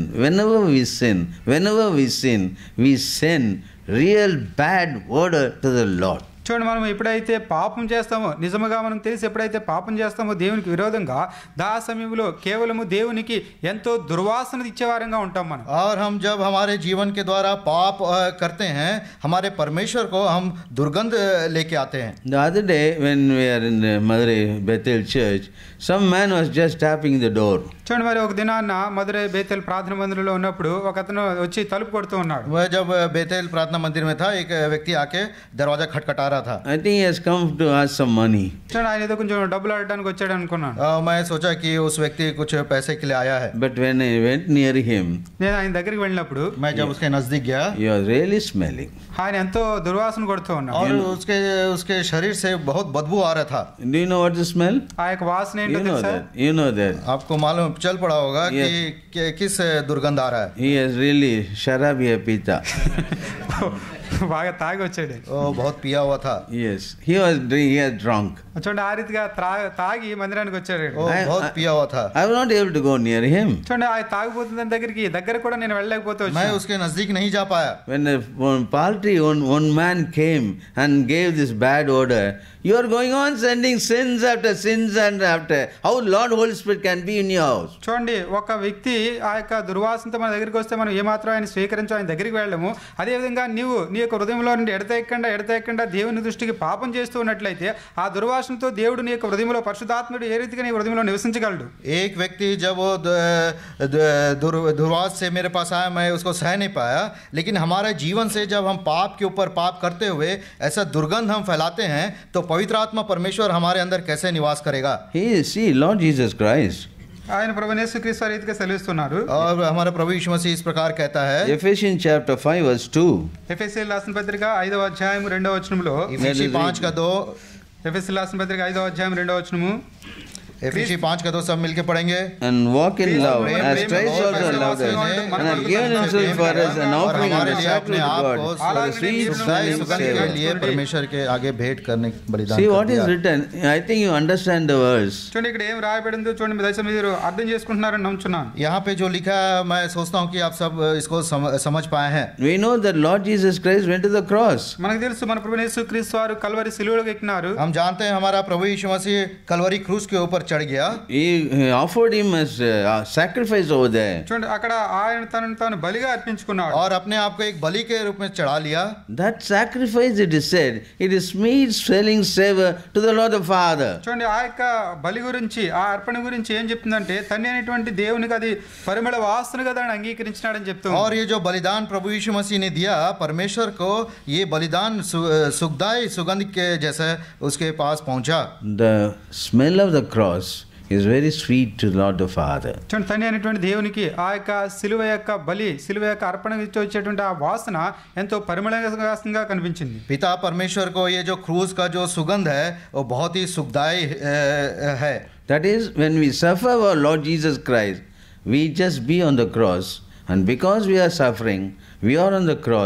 sin, we send real bad odor to the Lord. చూడండి, మనం ఎప్పుడైతే పాపం చేస్తామో, నిజముగా మనం తెలిసి ఎప్పుడైతే పాపం చేస్తామో దేవునికి విరోధంగా, దా సమయంలో కేవలము దేవునికి ఎంతో దుర్వాసన ఇచ్చేవారంగా ఉంటాం మనం. और हम जब हमारे जीवन के द्वारा पाप करते हैं, हमारे परमेश्वर को हम दुर्गंध लेके आते हैं. The other day when we are in the Madurai Bethel church, some man was just tapping the door. చూడండి, మరి ఒక దినాన్న మధురై బేతేల్ ప్రార్థన మందిరంలో ఉన్నప్పుడు ఒక అతను వచ్చి తలుపు కొడుతూ ఉన్నాడు. वह जब बेतेल प्रार्थना मंदिर में था, एक व्यक्ति आके दरवाजा खटखटा रहा था. I think he has come to ask some money. చూడండి, ఆయన ఏదో కొంచెం డబ్బులు అడగడానికి వచ్చాడు అనుకున్నాను. मैं सोचा कि उस व्यक्ति कुछ पैसे के लिए आया है. But when I went near him, నేను ఆయన దగ్గరికి వెళ్ళినప్పుడు, मैं जब उसके नजदीक गया, he was really smelling. ఆయన ఎంతో దుర్వాసన కొడుతూ ఉన్నాడు. और उसके शरीर से बहुत बदबू आ रहा था. Do you know what the smell? ఆ యొక్క వాసన ఏంటో తెలుసా? You know that. आपको मालूम चल पड़ा होगा कि किस दुर्गंध आ रहा है. He has really शराबी है पीता. బాగా తాగి వచ్చాడు. वो बहुत पिया हुआ था. Yes, he has drunk. చూడండి, ఆ రీతిగా తాగి మందిరానికి వచ్చాడు. वो बहुत पिया हुआ था. I was not able to go near him. చూడండి, ఆ తాగిపోతున్న దగ్గర కూడా నేను వెళ్ళలేకపోతే मैं వచ్చాను. उसके नजदीक नहीं जा पाया. When one man came and gave this bad odor, you are going on sending sins after sins and after. How Lord Holy Spirit can be in your house? చూడండి, ఒక వ్యక్తి ఆ యొక్క దుర్వాసనతో మన దగ్గరికి వస్తే మనం ఏమాత్రం ఆయన స్వీకరించు, ఆయన దగ్గరికి వెళ్ళము. అదేవిధంగా నీవు నీ యొక్క హృదయంలో నుండి ఎడతెక్కకుండా దేవుని దృష్టికి పాపం చేస్తూ ఉన్నట్లయితే ఆ దుర్వాసనతో దేవుడు నీ యొక్క హృదయంలో, పరిశుద్ధాత్ముడు ఏ రీతిగా నీ హృదయంలో నివసించగలడు? एक व्यक्ति जब वो दुर्वास से मेरे पास आया, मैं उसको सह नहीं पाया, लेकिन हमारे जीवन से जब हम पाप के ऊपर पाप करते हुए ऐसा दुर्गंध हम फैलाते हैं, तो पवित्र आत्मा परमेश्वर हमारे अंदर कैसे निवास करेगा? See, Lord Jesus Christ. ఆయన ప్రభువైన యేసుక్రీస్తు ఆ రీతిగా సెలవిస్తున్నారు. और हमारा प्रभु यीशु मसीह इस प्रकार कहता है. Ephesians chapter 5 verse 2. ఎఫెసీయులకు రాసిన పత్రిక 5వ అధ్యాయం 2వ వచనంలో, इफिसी 5 का 2. ఎఫెసీయులకు రాసిన పత్రిక 5వ అధ్యాయం 2వ వచనము, इफिसी 5 का 2 सब मिलके पढ़ेंगे. And walk in love as Christ also loved us and has given himself for us an offering and a sacrifice to God for a sweet smelling के savor. लिए परमेश्वर के आगे भेंट करने बलिदान. See what is written. I think you understand the verse. చూడండి, ఇక్కడ ఏం రాయబడిందో చూడండి, దయచేసి మీరు అర్థం చేసుకుంటున్నారని నమ్ముచున్నాను. यहाँ पे जो लिखा है, मैं सोचता हूँ कि आप सब इसको समझ पाए हैं. We know that Lord Jesus Christ went to the cross. మనకు తెలుసు మన ప్రభువైన యేసుక్రీస్తు వారు కల్వరి శిలువలోకి ఎక్కినారు. हम जानते हैं हमारा प्रभु यीशु मसीह कलवरी क्रूस के ऊपर चढ़ गया. He offered him as a sacrifice over there. చూడండి, అక్కడ ఆయన తనను తాను బలిగా అర్పించుకున్నాడు. और अपने आप को एक बलि के रूप में चढ़ा लिया. That sacrifice, it is said, it is sweet smelling savor to the Lord the Father. చూడండి, ఆ యొక్క బలి గురించి, ఆ అర్పణ గురించి ఏం చెప్తుందంటే, తండ్రి అయినటువంటి దేవునికి అది పరిమళ వాసనగా దాన్ని అంగీకరించినాడని చెప్తుంది. और ये जो बलिदान प्रभु यीशु मसीह ने दिया परमेश्वर को, ये बलिदान सुखदाई सुगंध के जैसा उसके पास पहुंचा. The smell of the cross is very sweet to Lord the Father. చూడండి, తండ్రి అయినటువంటి దేవునికి ఆ యొక్క సిలువ యొక్క బలి, సిలువ యొక్క అర్పణ నుంచి వచ్చేటువంటి ఆ వాసన ఎంతో పరిమళంగా కనిపించింది. पिता परमेश्वर को ये जो क्रूस का जो सुगंध है वो बहुत ही सुखदाई है. That is, when we suffer for Lord Jesus Christ, we just be on the cross, and because we are suffering, we are on the cross,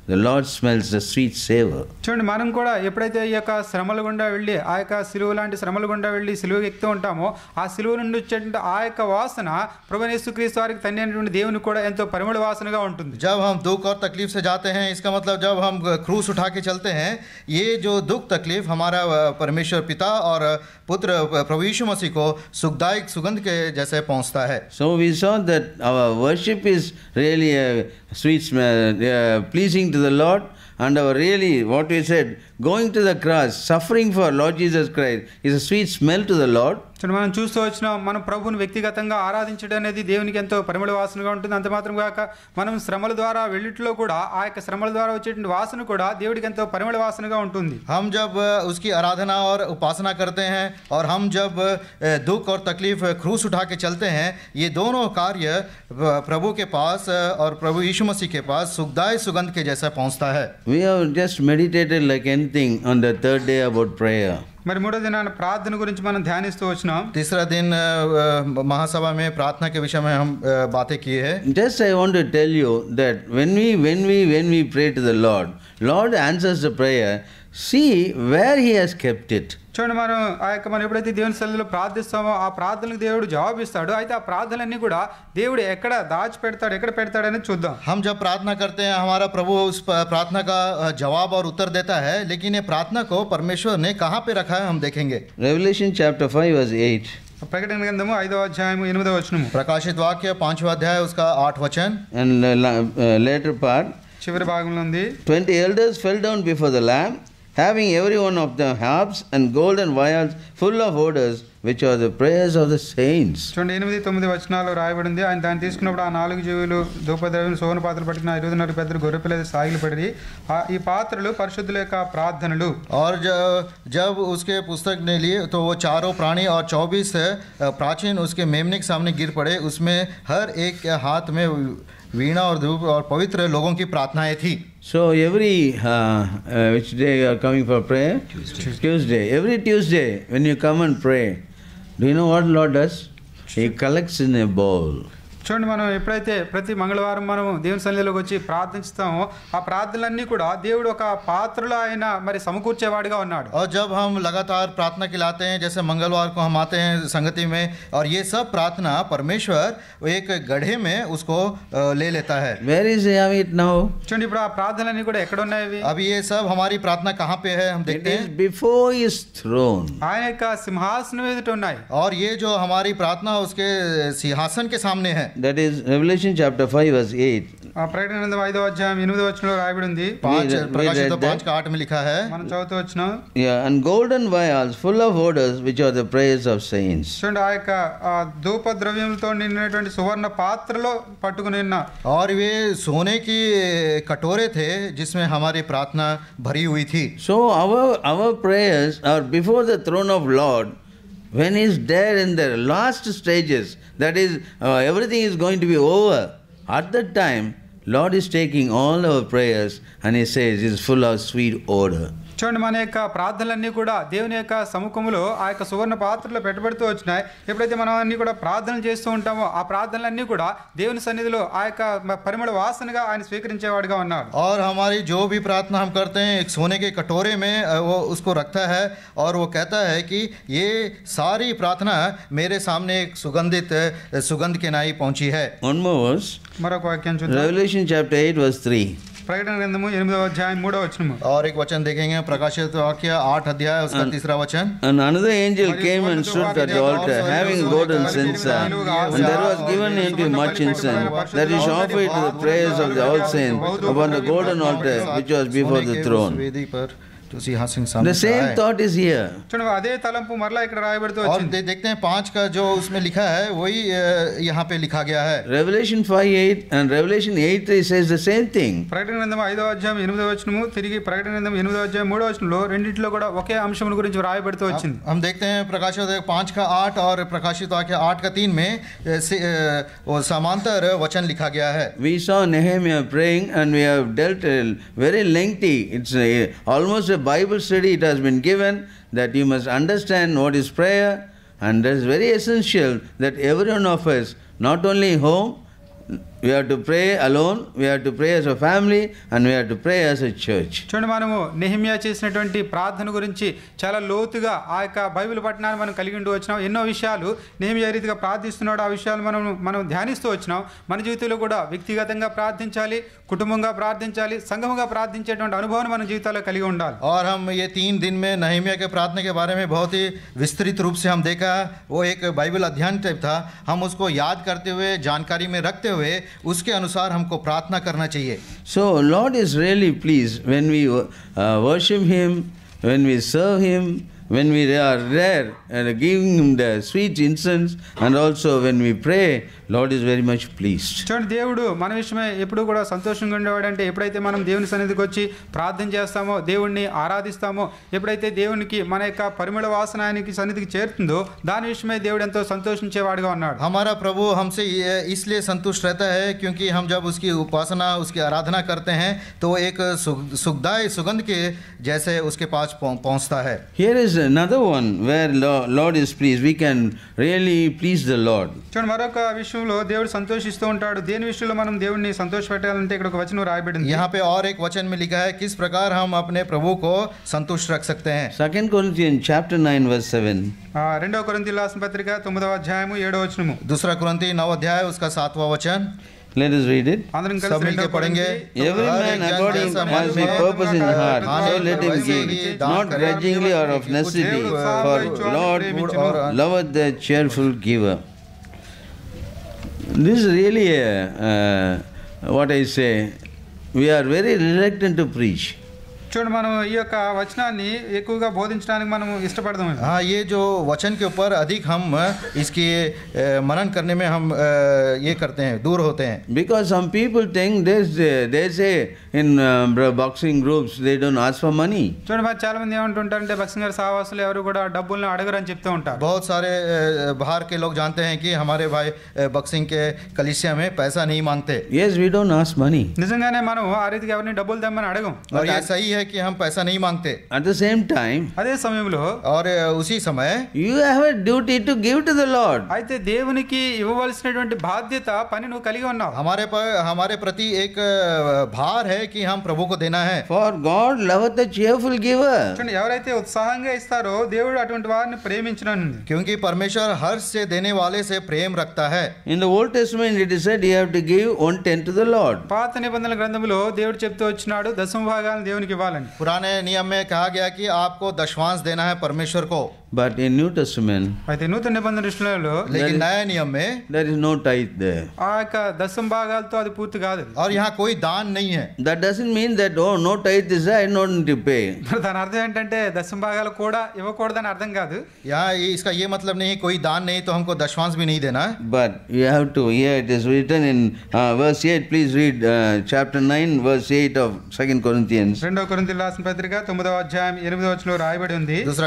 the Lord smells the sweet savor. చూడండి, మనం కూడా ఎప్పుడైతే ఈ యొక్క శ్రమల గుండా వెళ్ళి ఆ యొక్క సిలువ లాంటి శ్రమల గుండా వెళ్ళి సిలువ ఎక్కుతూ ఉంటామో, ఆ సిలువ నుండి వచ్చేటువంటి ఆ యొక్క వాసన ప్రభువైన యేసుక్రీస్తు వారికి తండ్రి అయినటువంటి దేవునికి కూడా ఎంతో పరిమళ వాసనగా ఉంటుంది. जब हम दुख और तकलीफ से जाते हैं, इसका मतलब जब हम क्रूस उठा के चलते हैं, ये जो दुख तकलीफ हमारा परमेश्वर पिता और पुत्र प्रभु यीशु मसीह को सुखदायक सुगंध के जैसे पहुंचता है. So we saw that our worship is really a sweet smell, pleasing to the Lord, and our really, what we said, going to the cross, suffering for Lord Jesus Christ is a sweet smell to the Lord. చూడండి, మనం చూస్తూ వచ్చినాం, మనం ప్రభువుని వ్యక్తిగతంగా ఆరాధించడం అనేది దేవునికి ఎంతో పరిమళ వాసనగా ఉంటుంది. అంత మాత్రం కాక మనం శ్రమల ద్వారా వెళ్ళిట్లో కూడా ఆ యొక్క శ్రమల ద్వారా వచ్చేటువంటి వాసన కూడా దేవుడికి ఎంతో పరిమళ వాసనగా ఉంటుంది. हम जब उसकी आराधना और उपासना करते हैं और हम जब दुख और तकलीफ क्रूस उठा के चलते हैं, ये दोनों कार्य प्रभु के पास और प्रभु यीशु मसीह के पास सुखदायक सुगंध के जैसा पहुंचता है. We have just meditated like anything on the third day about prayer. మరి మూడో దినాన ప్రార్థన గురించి మనం ధ్యానిస్తూ వచ్చినాం. तीसरा दिन महासभा में प्रार्थना के विषय में हम बातें किए हैं. Just I want to tell you that when we pray to the Lord answers the prayer. See where He has kept it. చూడండి, మనం ఎప్పుడైతే దేవుని సన్నిధిలో ప్రార్థిస్తామో ఆ ప్రార్థనలకు దేవుడు జవాబిస్తాడు. అయితే ఆ ప్రార్థనలన్నీ కూడా దేవుడు ఎక్కడ దాచిపెడతాడు, ఎక్కడ పెడతాడని చూద్దాం. हम जब प्रार्थना करते हैं, हमारा प्रभु उस प्रार्थना का जवाब और उत्तर देता है, लेकिन ये प्रार्थना को परमेश्वर ने कहाँ पे रखा है हम देखेंगे. Revelation chapter 5 verse 8. ప్రకటన గ్రంథము 5వ అధ్యాయము 8వ వచనము. प्रकाशित वाक्य 5वां अध्याय उसका 8 वचन. And later part, చివరి భాగంలో ఉంది. 20 elders fell down before the Lamb, having every one of them harps and golden vials full of odors, which are the prayers of the saints. చూడండి, 8-9 వచనాల్లో రాయబడింది. ఆయన దాన్ని తీసుకున్నప్పుడు ఆ 4 జీవులు ధూపద్రవ్యం సువర్ణ పాత్రలు పట్టుకున్న 20 పెద్దలు గొర్రెపిల్ల సాగిలు పడి, ఈ పాత్రలు పరిశుద్ధుల యొక్క ప్రార్థనలు. और जब उसके पुस्तक ने लिए तो वो चारों प्राणी और 24 प्राचीन उसके मेमने के सामने गिर पड़े. उसमें हर एक के हाथ में वीणा और धूप और पवित्र लोगों की प्रार्थनाएं थी. So every which day you are coming for prayer? Tuesday. Every Tuesday when you come and pray, do you know what Lord does? He collects in a bowl. చూడండి, మనం ఎప్పుడైతే ప్రతి మంగళవారం మనం దేవుని సన్నిధిలోకి వచ్చి ప్రార్థిస్తామో ఆ ప్రార్థనలన్నీ కూడా దేవుడు ఒక పాత్రలో ఆయన మరి సమకూర్చేవాడిగా ఉన్నాడు. और जब हम लगातार प्रार्थना के लाते हैं, जैसे मंगलवार को हम आते हैं संगति में, और ये सब प्रार्थना परमेश्वर एक गड्ढे में उसको ले लेता है. Where is he have it now? చూడండి, ఇప్పుడు ఆ ప్రార్థనలన్నీ కూడా ఎక్కడ ఉన్నాయి? अब ये सब हमारी प्रार्थना कहाँ पे है हम It देखते is हैं. before his throne. ఆయన యొక్క సింహాసనం ఎదుట ఉన్నాయి. और ये जो हमारी प्रार्थना उसके सिंहासन के सामने है. That is Revelation chapter 5 verse 8. ఆ ప్రకటన గ్రంథం 5వ అధ్యాయం 8వ వచనంలో రాయబడింది. 5 read प्रकाशित that. 5 का 8 में लिखा है. మనం చదువుతూ వచ్చినాం. Yeah, and golden vials full of odors, which are the prayers of saints. చూడండి, ఆ యొక్క ధూప ద్రవ్యంతో నిండినటువంటి సువర్ణ పాత్రలో పట్టుకుని ఉన్న. और वे सोने की कटोरे थे जिसमें हमारी प्रार्थना भरी हुई थी. So our prayers are before the throne of Lord. When he is there in the last stages, that is everything is going to be over, at that time Lord is taking all our prayers and he says it is full of sweet odor. చూడండి, మన యొక్క ప్రార్థనలన్నీ కూడా దేవుని యొక్క సముఖంలో ఆ యొక్క సువర్ణ పాత్రలో పెట్టబడుతూ వచ్చినాయి. ఎప్పుడైతే మనం అన్ని కూడా ప్రార్థనలు చేస్తూ ఉంటామో ఆ ప్రార్థనలన్నీ కూడా దేవుని సన్నిధిలో ఆ యొక్క పరిమళ వాసనగా ఆయన స్వీకరించేవాడిగా ఉన్నాడు. और हमारी जो भी प्रार्थना हम करते हैं एक सोने के कटोरे में वो उसको रखता है और वो कहता है कि ये सारी प्रार्थना मेरे सामने एक सुगंध के नाई पहुंची है. One more verse. మరొక వాక్యం చూద్దాం. Revelation chapter 8 verse 3. ప్రకటన గ్రంథము 8వ అధ్యాయం 3వ వచనము. और एक वचन देखेंगे प्रकाशित वाक्य 8 अध्याय उसका 3रा वचन. And another angel came and stood at the altar, having golden censer, and there was given him to much incense, that he should offer it to the prayers of the all saints upon the golden altar which was before the throne. The same thought is here. చూడండి, అదే తలంపు మరలా ఇక్కడ రాయబడుతూ और వచ్చింది. देखते हैं 5 का जो उसमें लिखा है वही यहाँ पे लिखा गया है. Revelation 5:8 and Revelation 8:3 says the same thing. ప్రకటన గ్రంథం 5వ అధ్యాయం 8వ వచనము, తిరిగి ప్రకటన గ్రంథం 8వ అధ్యాయం 3వ వచనంలో రెండిట్లో కూడా ఒకే అంశం గురించి రాయబడుతూ వచ్చింది. हम देखते हैं प्रकाशित 5 का 8 और प्रकाशित वाक्य 8 का 3 में समांतर वचन लिखा गया है. We saw Nehemiah praying and we have dealt very lengthy. It's almost a Bible study. It has been given that you must understand what is prayer, and that is very essential that every one of us, not only home, We have to pray alone, we have to pray as a family, and we have to pray as a church. చూడండి, మనము నెహెమ్యా చేసినటువంటి ప్రార్థన గురించి చాలా లోతుగా ఆ యొక్క Bible పట్టణాన్ని మనం కలిగి ఉంటూ వచ్చినాం. ఎన్నో విషయాలు నెహెమ్యా రీతిగా ప్రార్థిస్తున్నాడు, ఆ విషయాలు మనం ధ్యానిస్తూ వచ్చినాం. మన జీవితంలో కూడా వ్యక్తిగతంగా ప్రార్థించాలి, కుటుంబంగా ప్రార్థించాలి, సంఘముగా ప్రార్థించేటువంటి అనుభవాన్ని మన జీవితాల్లో కలిగి ఉండాలి. और हम ये 3 दिन में नहम्या के प्रार्थना के बारे में बहुत ही विस्तृत रूप से हम देखा. वो एक बाइबल अध्ययन टाइप था. हम उसको याद करते हुए, जानकारी में रखते हुए, उसके अनुसार हमको प्रार्थना करना चाहिए. So Lord is really pleased when we worship Him, when we serve Him, when we are there and giving Him the sweet incense, and also when we pray, Lord is very much pleased. చూడండి, దేవుడు మన విషయమే ఎప్పుడు కూడా సంతోషంగా ఉండేవాడు. అంటే ఎప్పుడైతే మనం దేవుని సన్నిధికి వచ్చి ప్రార్థన చేస్తామో, దేవుణ్ణి ఆరాధిస్తామో, ఎప్పుడైతే దేవునికి మన యొక్క పరిమళ వాసన ఆయనకి సన్నిధికి చేరుతుందో దాని విషయమే దేవుడు ఎంతో సంతోషించేవాడుగా ఉన్నాడు. हमारा प्रभु हमसे इसलिए संतुष्ट रहता है क्योंकि हम जब उसकी उपासना, उसकी आराधना करते हैं तो एक सुखदायी सुगंध के जैसे उसके पास पहुंचता है. Here is another one where Lord is pleased. We can really please the Lord. చూడండి, మరొక విషయంలో దేవుడు సంతోషిస్తూ ఉంటాడు. దేని విషయంలో మనం దేవుడిని సంతోషపెట్టాలంటే ఇక్కడ ఒక వచనం రాయబడింది. यहाँ पे और एक वचन में लिखा है किस प्रकार हम अपने प्रभु को संतुष्ट रख सकते हैं. 2 Corinthians chapter 9 verse 7. 2 కొరింథీయుల రాసిన పత్రిక 9వ అధ్యాయము 7వ వచనము. 2 कुरिन्ती 9 अध्याय उसका 7वां वचन. Let us read it. అందరం सब కలిసి मिलकर पढ़ेंगे. Every man according as his purpose in heart, so let him give, not grudgingly or of necessity, for Lord loveth the cheerful giver. This is really what I say, we are very reluctant to preach. చూడండి, మనం ఈ యొక్క వచనాన్ని ఎక్కువగా బోధించడానికి మనం ఇష్టపడదాం. हाँ, ये जो वचन के ऊपर अधिक हम इसकी मनन करने में हम ये करते हैं, दूर होते हैं. Because some people think they say in boxing groups they don't ask for money. చూడండి, మరి చాలా మంది ఏమంటుంటారంటే భక్త్ సింగ్ గారి సహవాసులు ఎవరు కూడా డబ్బుల్ని అడగరని చెప్తూ ఉంటారు. बहुत सारे बाहर के लोग जानते हैं कि हमारे भाई भक्त सिंह के कलीसिया में पैसा नहीं मांगते. Yes, we don't ask money. నిజంగానే మనం ఆ రీతిగా ఎవరిని డబ్బులు తెమ్మని అడగం. और ये सही है कि हम पैसा नहीं मांगते. At the same time, అదే సమయంలో और उसी समय you have a duty to give to the Lord. అయితే దేవునికి ఇవ్వవలసినటువంటి బాధ్యత, పని నువ్వు కలిగి ఉన్నావు. हमारे प्रति एक भार है कि हम प्रभु को देना है. For God loveth the cheerful giver. చూడండి, ఎవరైతే ఉత్సాహంగా ఇస్తారో దేవుడు అటువంటి వారిని ప్రేమించును. क्योंकि परमेश्वर हर्ष से देने वाले से प्रेम रखता है. In the Old Testament it is said you have to give 1/10 to the Lord. పాత నిబంధనల గ్రంథంలో దేవుడు చెప్తూ వచ్చినాడు దశమ భాగాలను దేవునికి ఇవ్వాలని. पुराने नियम में कहा गया कि आपको दशमांश देना है परमेश्वर को. But in New Testament, అయితే నూతన నిబంధన దృష్టిలో लेकिन नए नियम में there is no tithe there. ఆ యొక్క దశమ భాగాలతో అది పూర్తి కాదు. और यहाँ कोई दान नहीं है. That doesn't mean that no tithe is there, I don't need to pay. మరి దాని అర్థం ఏంటంటే దశమ భాగాలు కూడా ఇవ్వకూడదని అర్థం కాదు. यहाँ इसका ये मतलब नहीं कोई दान नहीं तो हमको दशमांश भी नहीं देना. But you have to. Here it is written in verse 8. Please read chapter 9 verse 8 of 2 Corinthians. 2 కొరింథీయుల రాసిన పత్రిక 9వ అధ్యాయం 8వ వచనంలో రాయబడి ఉంది. दूसरा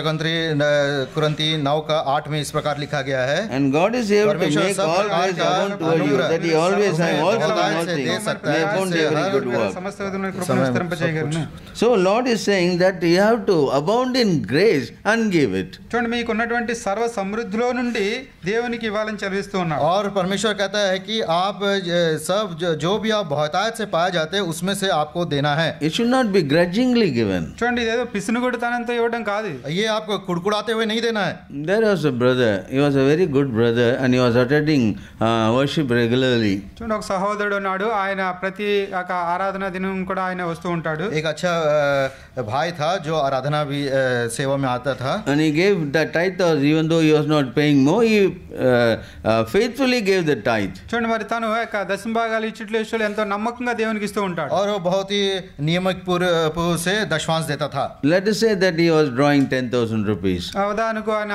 कुरिन्ती 9 का 8 में इस प्रकार लिखा गया है. And God is able to make all grace abound toward you, that He always have all things may abound every good work. సమస్త విధములైన కృపను విస్తరింపజేయగలరు. So Lord is saying that you have to abound in grace and give it. చూడండి, మీకు ఉన్నటువంటి సర్వ సమృద్ధిలో నుండి దేవునికి ఇవ్వాలని చదివిస్తూ ఉన్నాడు. और परमेश्वर कहता है कि आप सब जो भी आप बहुतायत से पाए जाते हैं उसमें से आपको देना है. It should not be grudgingly given. చూడండి, ఇదేదో పిసినుగొడుతనంతో ఇవ్వడం కాదు. ये आपको कुड़कुड़ाते हुए नहीं देना है. There was a brother, he was a very good brother and he was attending worship regularly. చూడండి, ఒక సహోదరుడు ఉన్నాడు, ఆయన ప్రతి ఆరాధన దినం కూడా ఆయన వస్తూ ఉంటాడు. एक अच्छा भाई था जो आराधना भी सेवा में आता था. And he gave the tithe, even though he was not paying more, he faithfully gave the tithe. చూడండి, మరి తను దశమ భాగాలు ఇచ్చిట్ల విషయంలో ఎంతో నమ్మకంగా దేవునికి ఇస్తూ ఉంటాడు. और वो बहुत ही नियमित पूर्व से दशमांश देता था. Let us say that he was drawing 10,000 rupees. ఉదాహరణకు ఆయన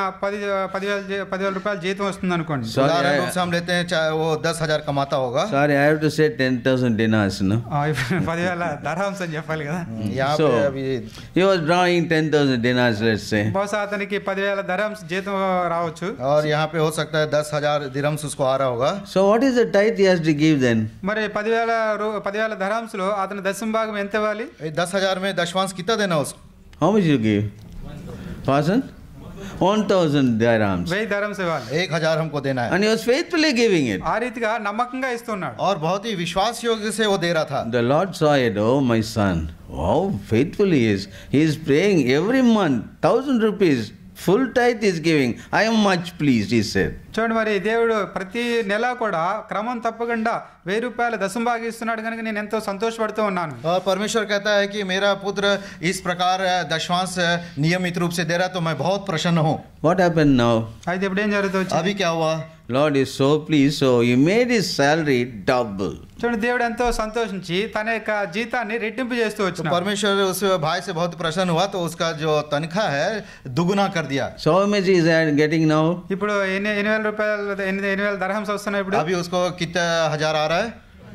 10,000 రూపాయలు జీతం వస్తుంది అనుకోండి. उदाहरण रूप से हम लेते हैं चाहे वो 10,000 कमाता होगा. Sorry, I have to say 10,000 dinars, no? 10,000 దర్హమ్స్ అని చెప్పాలి కదా. यहाँ So, पे अभी he was drawing 10,000 dinars, let's say. బహుశా అతనికి 10,000 దర్హమ్స్ జీతం రావచ్చు. और यहाँ पे हो सकता है 10,000 दिरहम्स उसको आ रहा होगा. So what is the tithe he has to give then? మరి 10,000 దర్హమ్స్ లో అతని దశమ భాగం ఎంత ఇవ్వాలి? 10,000 में दशमांश कितना देना उसको? How much you give? 1,000? 1,000 dirhams. 1000 dirhams ఇవ్వాలి. 1000 हमको देना है. And he was faithfully giving it. ఆ రీతిగా నమ్మకంగా ఇస్తున్నాడు. और बहुत ही विश्वास योग्य से वो दे रहा था. The Lord saw it. Oh, my son, how faithful he is. He is praying every month, 1,000 rupees. Full tithe is giving. I am much pleased, he said. చూడండి, మరి దేవుడు ప్రతి నెల కూడా క్రమం తప్పకుండా 1000 రూపాయలు దశంభాగం ఇస్తున్నాడు కనుక నేను ఎంతో సంతోషపడుతూ ఉన్నాను. और परमेश्वर कहता है कि मेरा पुत्र इस प्रकार दशमांश नियमित रूप से दे रहा है तो मैं बहुत प्रसन्न हूँ. What happened now? అయితే ఇప్పుడు ఏం జరుగుతుంది? अभी क्या हुआ? Lord is so pleased, so he made his salary double. చూడండి, దేవుడు ఎంతో సంతోషించి తన యొక్క జీతాన్ని రెట్టింపు చేస్తూ तो వచ్చినాడు. परमेश्वर उस भाई से बहुत प्रसन्न हुआ तो उसका जो तनख्वाह है दुगुना कर दिया. So how much is getting now? ఇప్పుడు 8,000 రూపాయలు 8,000 దర్హమ్స్ వస్తున్నాయి. ఇప్పుడు अभी उसको कितना हजार आ रहा है?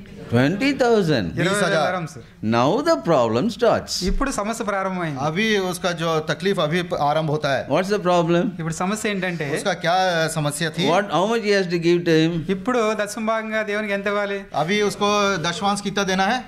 20,000. 20,000 దర్హమ్స్. Now the problem starts. ఇప్పుడు సమస్య ప్రారంభమైంది. अभी उसका जो तकलीफ अभी आरंभ होता है. What's the problem? ఇప్పుడు సమస్య ఏంటంటే उसका क्या समस्या थी? How much he has to give to him? ఇప్పుడు దశంభాగంగా దేవునికి ఎంత ఇవ్వాలి? अभी उसको दशमांश कितना देना है?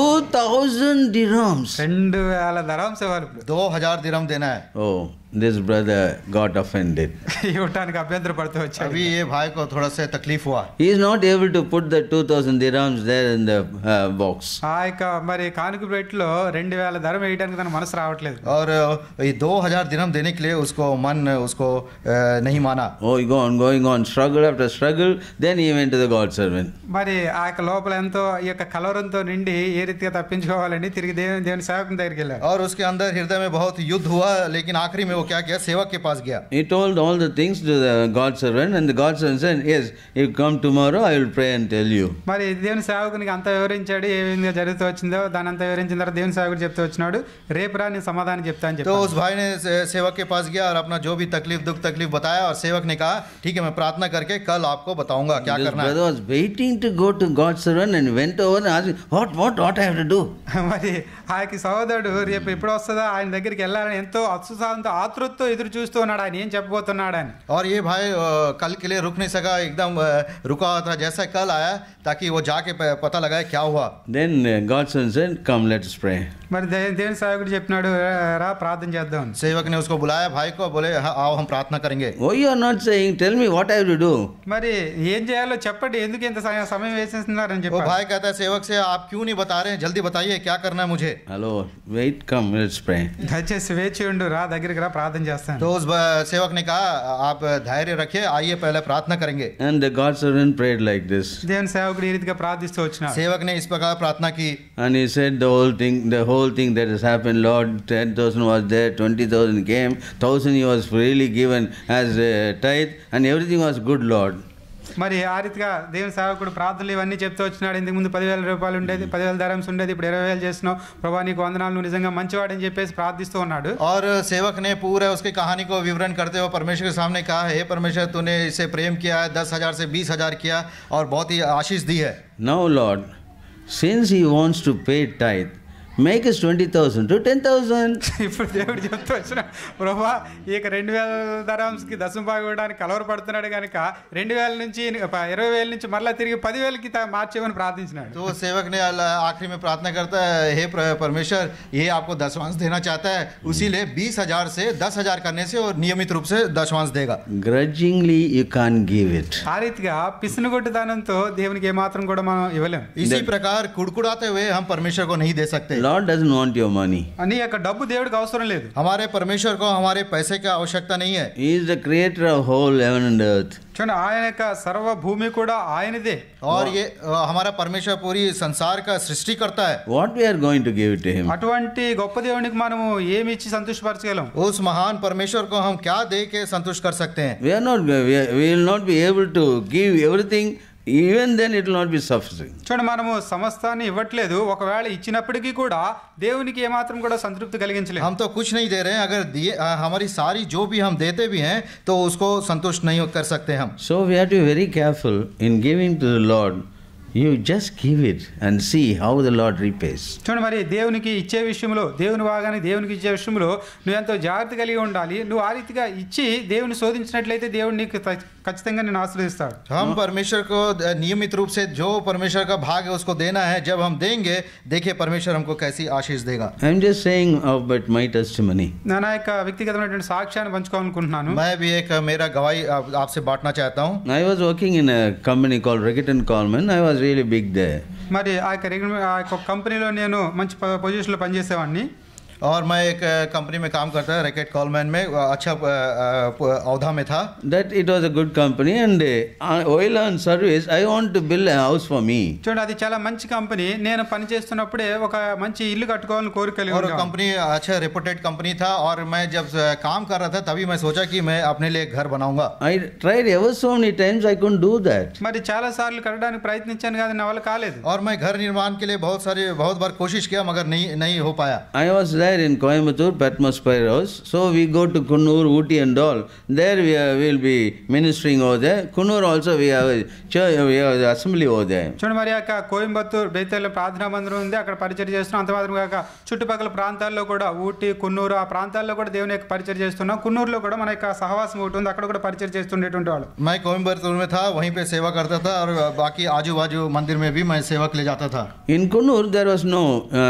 2,000 dirhams. 2,000 దర్హమ్స్ ఇవ్వాలి. ఇప్పుడు 2000 दिरहम देना है. Oh, this brother got offended. ఇవ్వటానికి అభ్యంతర పడుతూ వచ్చాడు. अभी ये भाई को थोड़ा सा तकलीफ हुआ. He is not able to put the 2,000 dirhams there in the box. ఆ యొక్క మరి కానుక ప్లేట్లో 2,000 దరం వేయడానికి తన మనసు రావట్లేదు. और ये 2000 दिरहम देने के लिए उसको मन उसको नहीं माना. Oh, going on, struggle after struggle. Then he went to the God servant. మరి ఆ యొక్క లోపల ఎంతో ఈ యొక్క కలవరంతో నిండి ఏ రీతిగా తప్పించుకోవాలని తిరిగి దేవుని సేవకుని దగ్గరికి వెళ్ళారు. और उसके अंदर हृदय में बहुत युद्ध हुआ, लेकिन आखिरी में वो क्या किया? सेवक के पास गया. He told all the things to the God servant, and the God servant said, "Yes, you come tomorrow, I will pray and tell you." మరి దేవుని సేవకునికి అంతా వివరించాడు, ఏ విధంగా జరుగుతూ వచ్చిందో దాని అంతా వివరించిన తర్వాత దేవుని సేవకుడు చెప్తూ వచ్చినాడు, రేపు రా నేను సమాధానం చెప్తా అని तो చెప్పాడు. उस भाई ने सेवक के पास गया और अपना जो भी तकलीफ दुख तकलीफ बताया, और सेवक ने कहा ठीक है मैं प्रार्थना करके कल आपको बताऊंगा क्या This करना है. brother was waiting to go to God's servant and went over and asked, "What I have to do?" మరి ఆ యొక్క సహోదరుడు రేపు ఎప్పుడు వస్తుందా ఆయన దగ్గరికి వెళ్ళాలని ఎంతో ఉత్సాహంతో ఆతృతతో ఎదురు చూస్తూ ఉన్నాడు, ఆయన ఏం చెప్పబోతున్నాడు అని. और ये भाई कल के लिए रुक नहीं सका, एकदम रुका हुआ था. जैसा कल आया ताकि वो जाके पता लगाए क्या हुआ. Then God said, "Come, let us pray." మరి దేవుని సేవకుడు చెప్పినాడు, రా ప్రార్థన చేద్దాం. सेवक ने उसको बुलाया भाई को, बोले हाँ आओ हम प्रार्थना करेंगे. Oh, you are not saying, "Tell me what I have to do." మరి ఏం చేయాలో చెప్పండి, ఎందుకు ఇంత సమయం వేసేస్తున్నారని वो చెప్పారు. भाई कहता है सेवक से, आप क्यों नहीं बता रहे हैं, जल्दी बताइए क्या करना है मुझे. Hello, wait, come, let's pray. దయచేసి వేచి ఉండు, రా దగ్గరికి రా ప్రార్థన చేస్తాను. तो उस सेवक ने कहा आप धैर्य रखिए, आइए पहले प्रार्थना करेंगे. And the God servant prayed like this. దేవుని సేవకుడు ఈ రీతిగా ప్రార్థిస్తూ వచ్చినాడు. सेवक ने इस प्रकार प्रार्थना की. And he said the whole thing that has happened, Lord, 10,000 was there, 20,000 came, 1,000 he was freely given as a tithe, and everything was good, Lord. మరి ఆ రీతిగా దేవుని సేవకుడు ప్రార్థనలు ఇవన్నీ చెప్తూ వచ్చినాడు. ఇంతకు ముందు 10,000 రూపాయలు ఉండేది, 10,000 దరమ్స్ ఉండేది, ఇప్పుడు 20,000 చేస్తున్నావు ప్రభా, నీకు వందనాలు, నువ్వు నిజంగా మంచివాడని చెప్పేసి ప్రార్థిస్తూ ఉన్నాడు. और सेवक ने पूरा उसकी कहानी को विवरण करते हुए परमेश्वर के सामने कहा, हे परमेश्वर तूने इसे प्रेम किया है, 10,000 से 20,000 किया और बहुत ही आशीष दी है. Now, Lord, since he wants to pay tithe, make his 20,000 to 10,000. ఇప్పుడు దేవుడు చెప్తూ వచ్చిన ప్రభా, ఈ 2,000 దరమ్స్కి దశంభాగం ఇవ్వడానికి కలవర పడుతున్నాడు కనుక 2,000 నుంచి 20,000 నుంచి మరలా తిరిగి 10,000కి మార్చేమని ప్రార్థించినాడు. तो सेवक ने आखिरी में प्रार्थना करता है, हे परमेश्वर ये आपको दशमांश देना चाहता है, उसी लिए 20,000 से 10,000 करने से और नियमित रूप से दशमांश देगा. Grudgingly you can't give it. ఆ రీతిగా పిసినుగొట్టుదనంతో దేవునికి ఏమాత్రం కూడా మనం ఇవ్వలేం. इसी प्रकार कुड़कुड़ाते हुए हम परमेश्वर को नहीं दे सकते. Lord doesn't want your money. నీ యొక్క డబ్బు దేవుడికి అవసరం లేదు. हमारे परमेश्वर को हमारे पैसे की आवश्यकता नहीं है. He is the creator of whole heaven and earth. చూడండి, ఆయన యొక్క సర్వ భూమి కూడా ఆయనదే. और ये हमारा परमेश्वर पूरी संसार का सृष्टि करता है. What we are going to give it to him? అటువంటి గొప్ప దేవునికి మనము ఏమి ఇచ్చి సంతోషపరచగలం? उस महान परमेश्वर को हम क्या दे के संतुष्ट कर सकते हैं? We will not be able to give everything. Even then it will not be sufficient. చూడండి, మనము సమస్తాన్ని ఇవ్వట్లేదు, ఒకవేళ ఇచ్చినప్పటికీ కూడా దేవునికి ఏమాత్రం కూడా సంతృప్తి కలిగించలేదు. हम तो कुछ नहीं दे रहे हैं, अगर दिए हमारी सारी जो भी हम देते भी हैं तो उसको संतुष्ट नहीं कर सकते हम. So we have to be very careful in giving to the Lord You just give it and see how the Lord repays. చూడండి, మరి దేవునికి ఇచ్చే విషయంలో, దేవుని భాగాన్ని దేవునికి ఇచ్చే విషయంలో నువ్వు ఎంతో జాగ్రత్త కలిగి ఉండాలి. నువ్వు ఆ రీతిగా ఇచ్చి దేవుని శోధించినట్లయితే దేవుడు నీకు ఖచ్చితంగా నేను ఆశీర్వదిస్తాడు. हम परमेश्वर को नियमित रूप से जो परमेश्वर का भाग है उसको देना है. जब हम देंगे, देखिए परमेश्वर हमको कैसी आशीष देगा. I'm just saying about my testimony. నా యొక్క వ్యక్తిగతమైనటువంటి సాక్ష్యాన్ని పంచుకోవాలనుకుంటున్నాను. मैं भी एक मेरा गवाही आपसे बांटना चाहता हूँ. I was working in a company called Reggaeton Coleman. I was really big there. మరి ఆ యొక్క కంపెనీలో నేను మంచి పొజిషన్లో పనిచేసేవాడిని. और मैं एक कंपनी में काम करता है, रैकेट कॉलमैन में अच्छा औहदा में था. That it was a good company and oil and service. I want to build a house for me. చూడండి, అది చాలా మంచి కంపెనీ. నేను పని చేస్తున్నప్పుడే ఒక మంచి ఇల్లు కట్టుకోవాలని కోరిక కలిగి और कंपनी अच्छा रेपुटेड कंपनी था. और मैं जब काम कर रहा था तभी मैं सोचा कि मैं अपने लिए घर बनाऊंगा. I tried ever so many times. I couldn't do that. మరి చాలా సార్లు కట్టడానికి ప్రయత్నించాను కానీ నా వల్ల కాలేదు. और मैं घर निर्माण के लिए बहुत बार कोशिश किया मगर नहीं हो पाया. I was there in Coimbatore, Patmos Prayer House. So we go to Kunnur, Ooty and all. There we will be ministering over there. Kunnur also we have a church, we have the assembly over there. చూడండి, మరి అక్కడ కోయంబత్తూర్ బేతేల ప్రార్థనా మందిరం ఉంది, అక్కడ పరిచయం చేస్తున్నాం. అంత మాత్రం కాక చుట్టుపక్కల ప్రాంతాల్లో కూడా ఊటీ, కున్నూరు ఆ ప్రాంతాల్లో కూడా దేవుని యొక్క పరిచయం చేస్తున్నాం. కున్నూరులో కూడా మన యొక్క సహవాసం ఒకటి ఉంది, అక్కడ కూడా పరిచయం చేస్తుండేటువంటి వాళ్ళు. मैं कोयम्बटूर में था, वहीं पे सेवा करता था और बाकी आजू बाजू मंदिर में भी मैं सेवा के लिए जाता था. In Kunnur there was no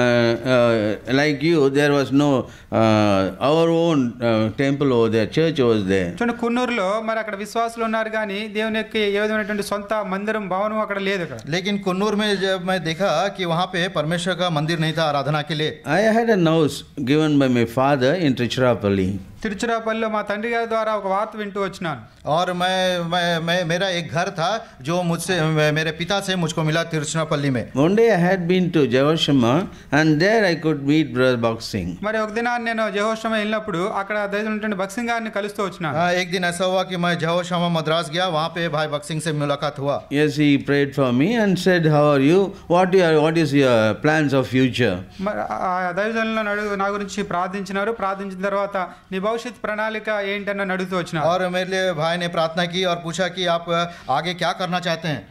like you, there was no our own temple over there, church was there. చూడండి, కున్నూరులో మరి అక్కడ విశ్వాసులు ఉన్నారు కానీ దేవుని యొక్క ఏ విధమైనటువంటి సొంత మందిరం భవనం అక్కడ లేదు. అక్కడ लेकिन कुन्नूर में जब मैं देखा कि वहाँ पे परमेश्वर का मंदिर नहीं था आराधना के लिए. I had a house given by my father in Tiruchirappalli. తిరుచిరాపల్లిలో మా తండ్రి గారి ద్వారా ఒక వార్త వింటూ వచ్చినాను. और मैं मेरा एक घर था जो मुझसे मेरे पिता से मुझको मिला तिरुचिरापल्ली में. One day I had been to Jehoshama and there I could meet brother Bhakht Singh. మరి ఒక దినాన్ని నేను జెహోషమా వెళ్ళినప్పుడు అక్కడ దైవజనుడైన భక్త్ సింగ్ గారిని కలుస్తూ వచ్చినాను. एक दिन ऐसा हुआ कि मैं जेहोशामा मद्रास गया, वहाँ पे भाई भक्त सिंह से मुलाकात हुआ. Yes, he prayed for me and said, how are you? What is your plans of future? దైవజనులను నా గురించి ప్రార్థించిన తర్వాత నీ భవిష్యత్ ప్రణాళిక ఏంటని నన్ను అడుగుతూ వచ్చినారు. और मेरे लिए भाई ने प्रार्थना की और पूछा कि आप आगे क्या करना चाहते हैं.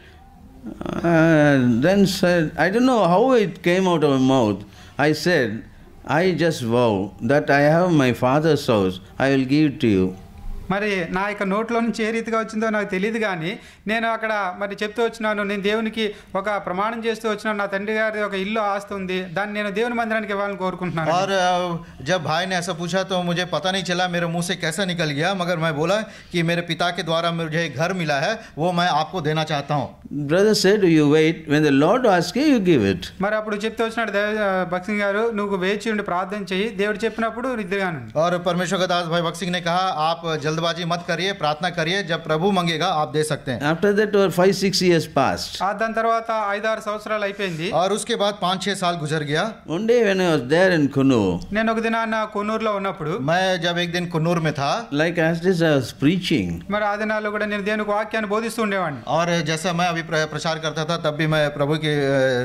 Then said, I don't know how it came out of my mouth. I said, I just vow that I have my father's house, I will give it to you. మరి నా యొక్క నోట్లో నుంచి ఏ రీతిగా వచ్చిందో నాకు తెలియదు కానీ నేను అక్కడ మరి చెప్తూ వచ్చినాను, నేను దేవునికి ఒక ప్రమాణం చేస్తూ వచ్చినాను, నా తండ్రి గారి ఒక ఇల్లు ఆస్తి ఉంది, దాన్ని నేను దేవుని మందిరానికి ఇవ్వాలని కోరుకుంటున్నాను. और जब भाई ने ऐसा पूछा तो मुझे पता नहीं चला मेरे मुंह से कैसा निकल गया, मगर मैं बोला कि मेरे पिता के द्वारा मुझे एक घर मिला है, वो मैं आपको देना चाहता हूँ. Brother said, you wait, when the Lord asks you, you give it. మరి అప్పుడు చెప్తూ వచ్చినాడు భక్త్ సింగ్ గారు, నువ్వు వేచి ఉండి ప్రార్థన చేయి, దేవుడు చెప్పినప్పుడు నిద్రగాను. और परमेश्वर का दास भाई भक्त सिंह ने कहा, आप जल्दबाजी मत करिए, प्रार्थना करिए, जब प्रभु मांगेगा आप दे सकते हैं. After that 5-6 years passed. దాని తర్వాత 5-6 సంవత్సరాలు అయిపోయింది. और उसके बाद 5-6 साल गुजर गया. One day when I was there in Kunnur, నేను ఒక దినాన కున్నూరులో ఉన్నప్పుడు, मैं जब एक दिन कुन्नूर में था, like as this I was preaching, మరి ఆ దినాల్లో కూడా నేను దేవునికి వాక్యాన్ని బోధిస్తూ ఉండేవాడిని. और जैसा मैं अभी प्रचार करता था तब भी मैं प्रभु के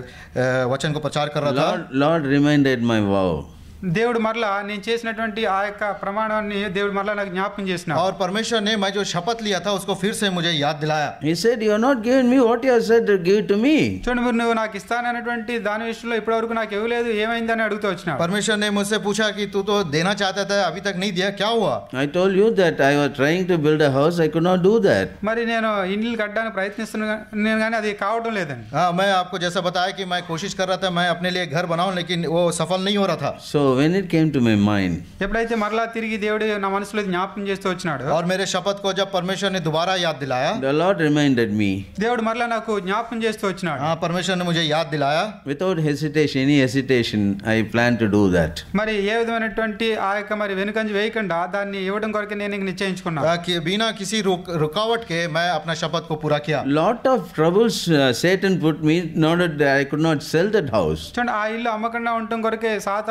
वचन को प्रचार कर रहा था. Lord reminded my vow. దేవుడు మరలా నేను చేసినటువంటి ఆ యొక్క ప్రమాణాన్ని దేవుడు మరలా నాకు జ్ఞాపకం చేసినాడు. और परमेश्वर ने मैं जो शपथ लिया था उसको फिर से मुझे याद दिलाया. He said, you are not giving me what you have said to give to me. చూడండి, మీరు నువ్వు నాకు ఇస్తానన్నటువంటి దాని విషయంలో ఇప్పటివరకు నాకు ఇవ్వలేదు, ఏమైందని అడుగుతూ వచ్చినాడు. परमेश्वर ने मुझसे पूछा कि तू तो देना चाहता था, अभी तक नहीं दिया, क्या हुआ? I told you that I was trying to build a house, I could not do that. మరి నేను ఇల్లు కట్టడానికి ప్రయత్నిస్తున్నాను కానీ అది కావడం లేదండి. हाँ, मैं आपको जैसा बताया कि मैं कोशिश कर रहा था मैं अपने लिए घर बनाऊं, लेकिन वो सफल नहीं हो रहा था. So when it came to my mind, ఎప్పుడైతే మరలా తిరిగి దేవుడు నా మనసులో జ్ఞాపకం చేస్తూ వచ్చినాడు, और मेरे शपथ को जब परमेश्वर ने दोबारा याद दिलाया, the Lord reminded me. దేవుడు మరలా నాకు జ్ఞాపకం చేస్తూ వచ్చినాడు. हाँ, परमेश्वर ने मुझे याद दिलाया. Without hesitation, any hesitation, I plan to do that. మరి ఏ విధమైనటువంటి ఆ యొక్క మరి వెనుకంజ వేయకుండా దాన్ని ఇవ్వడం కొరకు నేను నిశ్చయించుకున్నాను. कि बिना किसी रुकावट के मैं अपना शपथ को पूरा किया. Lot of troubles Satan put me in order that I could not sell that house. చూడండి, ఆ ఇల్లు అమ్మకుండా ఉండటం కొరకే సాతాను అనేకమైన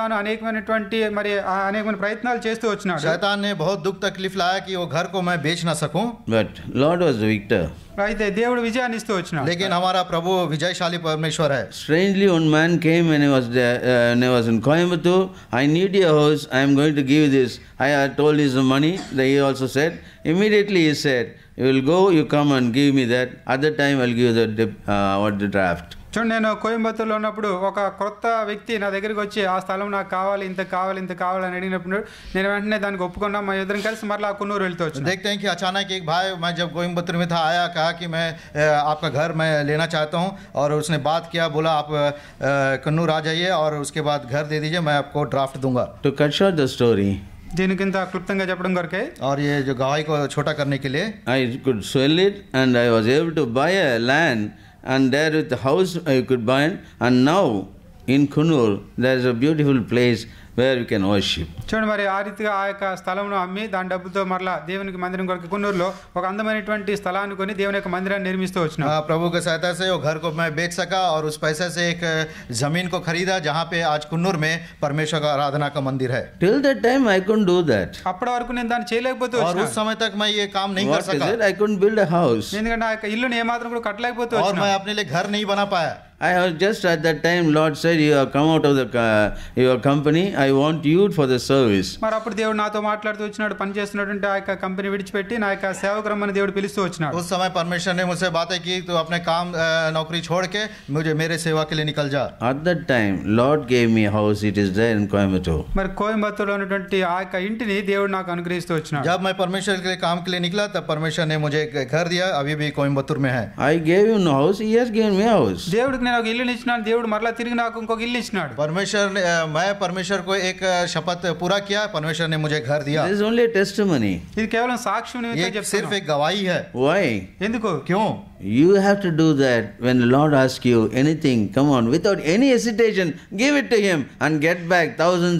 అనేకమైనటువంటి మరి అనేకమైన ప్రయత్నాలు చేస్తూ వచ్చినాడు. शैतान ने बहुत दुख तकलीफ लाया कि वो घर को मैं बेच ना सकूं, but Lord was the victor. అయితే దేవుడు విజయాన్ని ఇస్తూ వచ్చినాడు. लेकिन हमारा प्रभु विजयशाली परमेश्वर है. Strangely, one man came when he was there, when I was in Coimbatore. I need your house. I am going to give you this. I had told him the money. He also said. Immediately he said, "You will go. You come and give me that. At that time, I will give you the draft." చూడండి, నేను కోయంబత్తూరులో ఉన్నప్పుడు ఒక కొత్త వ్యక్తి నా దగ్గరికి వచ్చి ఆ స్థలం నాకు కావాలి, ఇంత కావాలి, ఇంత కావాలని అడిగినప్పుడు నేను వెంటనే దానికి ఒప్పుకున్నా. మా ఇద్దరం కలిసి మరలా కున్నూరు వెళ్తూ వచ్చాను. देखते हैं कि अचानक एक भाई, मैं जब कोयम्बतूर में था, आया, कहा कि मैं आपका घर मैं लेना चाहता हूं, और उसने बात किया, बोला आप कन्नूर आ जाइए और उसके बाद घर दे दीजिए, मैं आपको ड्राफ्ट दूंगा. To cut short the story, దీనికింత క్లుప్తంగా చెప్పడం కొరకే और ये जो गवाही को छोटा करने के लिए I could sell it and I was able to buy a land, and there with the house I could buy it, and now in Kunnur there is a beautiful place where we can worship. చూడండి, మరి ఆ రీతిగా ఆ యొక్క స్థలంను అమ్మి దాని డబ్బుతో మరలా దేవునికి మందిరం కొరకు కున్నూరులో ఒక అందమైనటువంటి స్థలాన్ని కొని దేవుని యొక్క మందిరాన్ని నిర్మిస్తూ వచ్చినాం. प्रभु की सहायता से वो घर को मैं बेच सका और उस पैसे से एक जमीन को खरीदा जहाँ पे आज कुन्नूर में परमेश्वर का आराधना का मंदिर है. Till that time I couldn't do that. అప్పటి వరకు నేను దాన్ని చేయలేకపోతూ और వచ్చాను. उस समय तक मैं ये काम नहीं कर What is सका, it? I couldn't build a house. ఎందుకంటే ఆ యొక్క ఇల్లుని ఏమాత్రం కూడా కట్టలేకపోతూ और వచ్చాను. मैं अपने लिए घर नहीं बना पाया. I was just at that time, Lord said, "You have come out of your company. I want you for the service." మరి అప్పుడు దేవుడు నాతో మాట్లాడుతూ వచ్చినాడు. పని చేస్తున్నటువంటి ఆ యొక్క కంపెనీ విడిచిపెట్టి నా యొక్క సేవకు రమ్మని దేవుడు పిలుస్తూ వచ్చినాడు. उस समय परमेश्वर ने मुझसे बातें की, तो अपने काम नौकरी छोड़ के मुझे मेरे सेवा के लिए निकल जा. At that time, Lord gave me a house. It is there in Coimbatore. మరి కోయంబత్తూరులో ఉన్నటువంటి ఆ యొక్క ఇంటిని దేవుడు నాకు అనుగ్రహిస్తూ వచ్చినాడు. जब मैं परमेश्वर के काम के लिए निकला, तब परमेश्वर ने मुझे एक घर दिया, अभी भी कोयम्बतूर में है. I gave him no house. He has given me a house. దేవుడికి నేను ఒక ఇల్లుని ఇచ్చినాను, దేవుడు మరలా తిరిగి నాకు ఇంకొక ఇల్లు ఇచ్చినాడు. परमेश्वर ने मैं परमेश्वर को एक शपथ पूरा किया, परमेश्वर ने मुझे घर दिया. This is only a testimony. ఇది కేవలం సాక్ష్యం నిమిత్తం ये सिर्फ చెప్తున్నాను. एक गवाही है. Why? ఎందుకు? क्यों? You have to do that when the Lord asks you anything. Come on, without any hesitation, give it to Him and get back thousands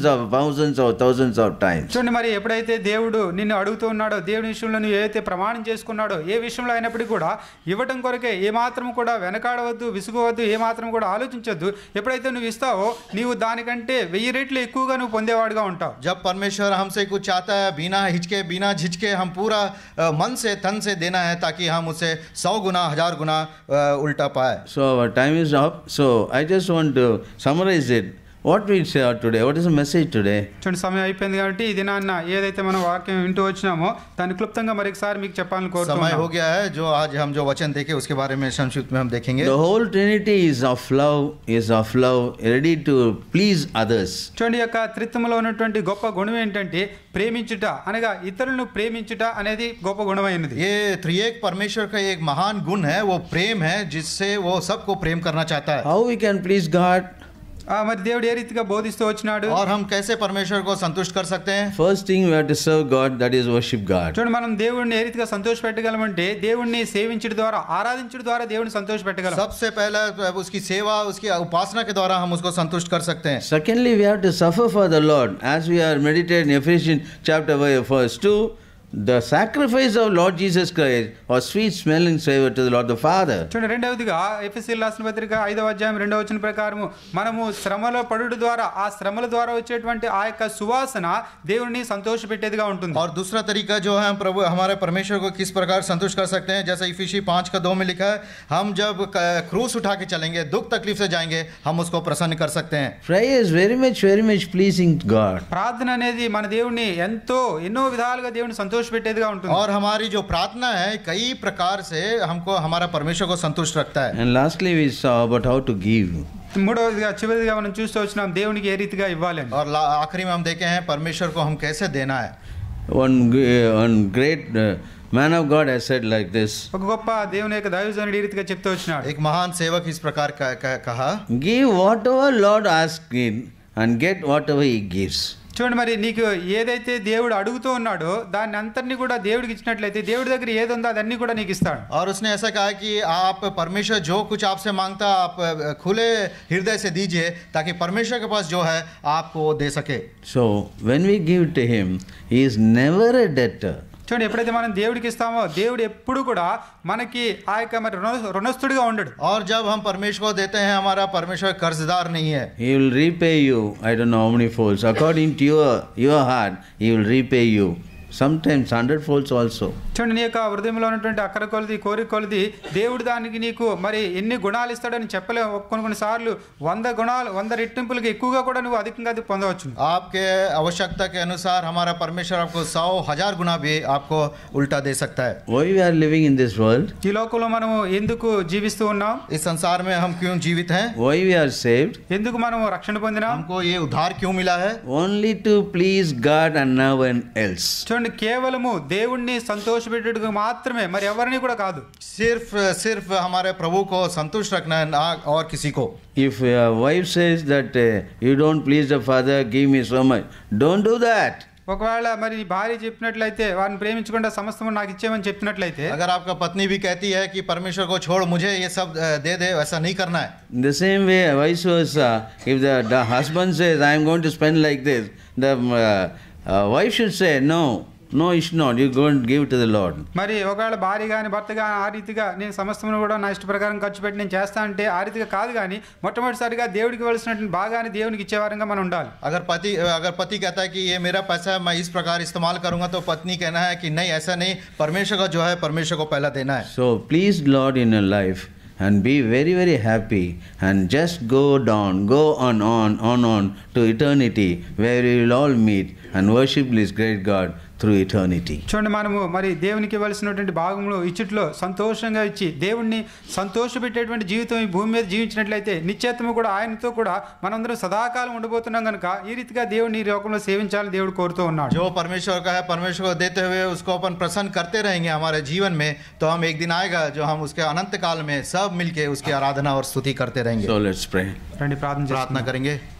of times. చూడండి, మరి ఎప్పుడైతే దేవుడు నిన్ను అడుగుతూ ఉన్నాడో, దేవుడి విషయంలో నువ్వు ఏదైతే ప్రమాణం చేసుకున్నాడో, ఏ విషయంలో అయినప్పటికీ కూడా ఇవ్వటం కొరకే ఏమాత్రం కూడా వెనకాడవద్దు, విసుగవద్దు, ఏమాత్రం కూడా ఆలోచించొద్దు. ఎప్పుడైతే నువ్వు ఇస్తావో నీవు దానికంటే 1000 రెట్లు ఎక్కువగా నువ్వు పొందేవాడుగా ఉంటావు. जब परमेश्वर हमसे कुछ चाहता है, बिना हिचके बिना झिझके हम पूरा मन से तन से देना है, ताकि हम उसे 100 गुना 1000 गुना उल्टा पाए. So our time is up. So I just want to summarize it. What we say today, what is the message today? చూడండి, సమయం అయిపోయింది కాబట్టి ఈ దినాన్న ఏదైతే మనం వాక్యం వింటూ వచ్చినామో దాన్ని క్లుప్తంగా మరొకసారి మీకు చెప్పాలని समय కోరుతున్నాను. हो गया है. जो आज हम जो वचन देखे उसके बारे में संक्षिप्त में हम देखेंगे. The whole Trinity is of love, ready to please others. చూడండి, యొక్క త్రిత్వములో ఉన్నటువంటి గొప్ప గుణం ఏంటంటే ప్రేమించుట, అనగా ఇతరులను ప్రేమించుట అనేది గొప్ప గుణమైనది. ये त्रिएक परमेश्वर का एक महान गुण है, वो प्रेम है, जिससे वो सबको प्रेम करना चाहता है. How we can please God? మరి దేవుడు ఏ రీతిగా బోధిస్తూ వచ్చినాడు, और हम कैसे परमेश्वर को संतुष्ट कर सकते हैं? First thing we have to serve God, that is worship God. చూడండి, మనం దేవుడిని ఏ రీతిగా సంతోష పెట్టగలమంటే దేవుడిని సేవించడం ద్వారా, ఆరాధించడం ద్వారా దేవుడిని సంతోష పెట్టగలం. सबसे पहला उसकी सेवा, उसकी उपासना के द्वारा हम उसको संतुष्ट कर सकते हैं. Secondly, we have to suffer for the Lord. As we are meditating in Ephesians chapter verse 2, the sacrifice of Lord Jesus Christ was sweet smelling savor to the Lord the Father. చూడండి, రెండవదిగా ఎఫెసీయులకు రాసిన పత్రిక 5వ అధ్యాయం 2వ వచనం ప్రకారము మనము శ్రమలో పడుట ద్వారా, ఆ శ్రమల ద్వారా వచ్చేటువంటి ఆ యొక్క సువాసన దేవుని సంతోషపెట్టేదిగా ఉంటుంది. और दूसरा तरीका जो है, हम प्रभु हमारे परमेश्वर को किस प्रकार संतुष्ट कर सकते हैं, जैसा इफिसी 5:2 में लिखा है, हम जब क्रूस उठा के चलेंगे, दुख तकलीफ से जाएंगे, हम उसको प्रसन्न कर सकते हैं. Prayer is very much pleasing to God. ప్రార్థన అనేది మన దేవుని ఎన్నో విధాలుగా దేవుని సంతోషపెట్టేదిగా ఉంటుంది. और हमारी जो प्रार्थना है कई प्रकार से हमको हमारा परमेश्वर को संतुष्ट रखता है. And lastly, we saw about how to give. మూడవదిగా చివరిగా మనం చూస్తూ వచ్చినాం దేవునికి ఏ రీతిగా ఇవ్వాలి. और आखिरी में हम देखे हैं परमेश्वर को हम कैसे देना है. One great man of God has said like this. ఒక గొప్ప దేవుని యొక్క దైవజనుడు ఈ రీతిగా చెప్తూ వచ్చినాడు. एक महान सेवक इस प्रकार कहा, Give whatever Lord asks in and get whatever He gives. చూడండి, మరి నీకు ఏదైతే దేవుడు అడుగుతూ ఉన్నాడో దాన్ని అంతర్ని కూడా దేవుడికి ఇచ్చినట్లయితే దేవుడి దగ్గర ఏది ఉందో అదన్నీ కూడా నీకు ఇస్తాడు. और उसने ऐसा कहा कि आप परमेश्वर जो कुछ आपसे मांगता आप खुले हृदय से दीजिए, ताकि परमेश्वर के पास जो है आपको दे सके. So when we give to Him, He is never a debtor. చూడండి, ఎప్పుడైతే మనం దేవుడికి ఇస్తామో దేవుడు ఎప్పుడు కూడా మనకి ఆ యొక్క మరి రుణస్థుడిగా ఉండడు. और जब हम परमेश्वर को देते हैं, हमारा परमेश्वर कर्जदार नहीं है. He will repay you, I don't know how many folds. According to your heart, He will repay you. Sometimes 100 folds also. చూడండి, నీ యొక్క హృదయంలో ఉన్నటువంటి అక్కర కొలది కోరిక కొలది దేవుడు దానికి నీకు మరి ఎన్ని గుణాలు ఇస్తాడని చెప్పలేము. కొన్ని సార్లు 100 గుణాలు 100 రెట్టింపులకి ఎక్కువగా కూడా నువ్వు అధికంగా అది పొందవచ్చు. आपके आवश्यकता के अनुसार हमारा परमेश्वर आपको 100,000 गुना भी आपको उल्टा दे सकता है. Why we are living in this world? ఈ లోకంలో మనం ఎందుకు జీవిస్తూ ఉన్నాం? इस संसार में हम क्यों जीवित हैं? Why we are saved? ఎందుకు మనం రక్షణ పొందినాం? हमको ये उद्धार क्यों मिला है? Only to please God and no one else. చూడండి, కేవలము దేవుణ్ణి సంతోషపెట్టుటకు మాత్రమే, మరి ఎవరిని కూడా కాదు. सिर्फ हमारे प्रभु को संतुष्ट रखना है, ना और किसी को. If your wife says that you don't please the father, give me so much, don't do that. ఒకవేళ మరి నీ భార్య చెప్పినట్లయితే వారిని ప్రేమించకుండా సమస్తము నాకు ఇచ్చేమని చెప్పినట్లయితే, अगर आपका पत्नी भी कहती है कि परमेश्वर को छोड़, मुझे ये सब दे दे, ऐसा नहीं करना है. In the same way, vice versa, if the husband says, I am going to spend like this, the wife should say, no, you should not. You go and give it to the Lord. మరి ఒకవేళ భార్య కానీ భర్త కానీ ఆ రీతిగా నేను సమస్తమును కూడా నా ఇష్ట ప్రకారం ఖర్చు పెట్టి నేను చేస్తా అంటే ఆ రీతిగా కాదు. కానీ మొట్టమొదటిసారిగా దేవుడికి ఇవ్వాల్సినటువంటి భాగాన్ని దేవునికి ఇచ్చేవారంగా మనం ఉండాలి. अगर पति कहता है कि ये मेरा पैसा है, मैं इस प्रकार इस्तेमाल करूंगा, तो पत्नी कहना है कि नहीं, ऐसा नहीं, परमेश्वर का जो है परमेश्वर को पहला देना है. So please Lord in your life and be very, very happy and just go on to eternity, where we will all meet and worship this great God through eternity. చూడండి, మనము మరి దేవునికి ఇవ్వాల్సినటువంటి భాగంలో ఇచ్చుట్లో సంతోషంగా ఇచ్చి దేవుణ్ణి సంతోషపెట్టేటువంటి జీవితం ఈ భూమి మీద జీవించినట్లయితే నిత్యత్వము కూడా ఆయనతో కూడా మనందరం సదాకాలం ఉండబోతున్నాం కనుక ఈ రీతిగా దేవుని ఈ లోకంలో సేవించాలని దేవుడు కోరుతూ ఉన్నాడు. जो परमेश्वर का है, परमेश्वर को देते हुए उसको अपन प्रसन्न करते रहेंगे हमारे जीवन में, तो हम एक दिन आएगा जो हम उसके अनंत काल में सब मिलके उसकी आराधना और स्तुति करते रहेंगे. So let's pray. రండి ప్రార్థన प्रार्थना करेंगे.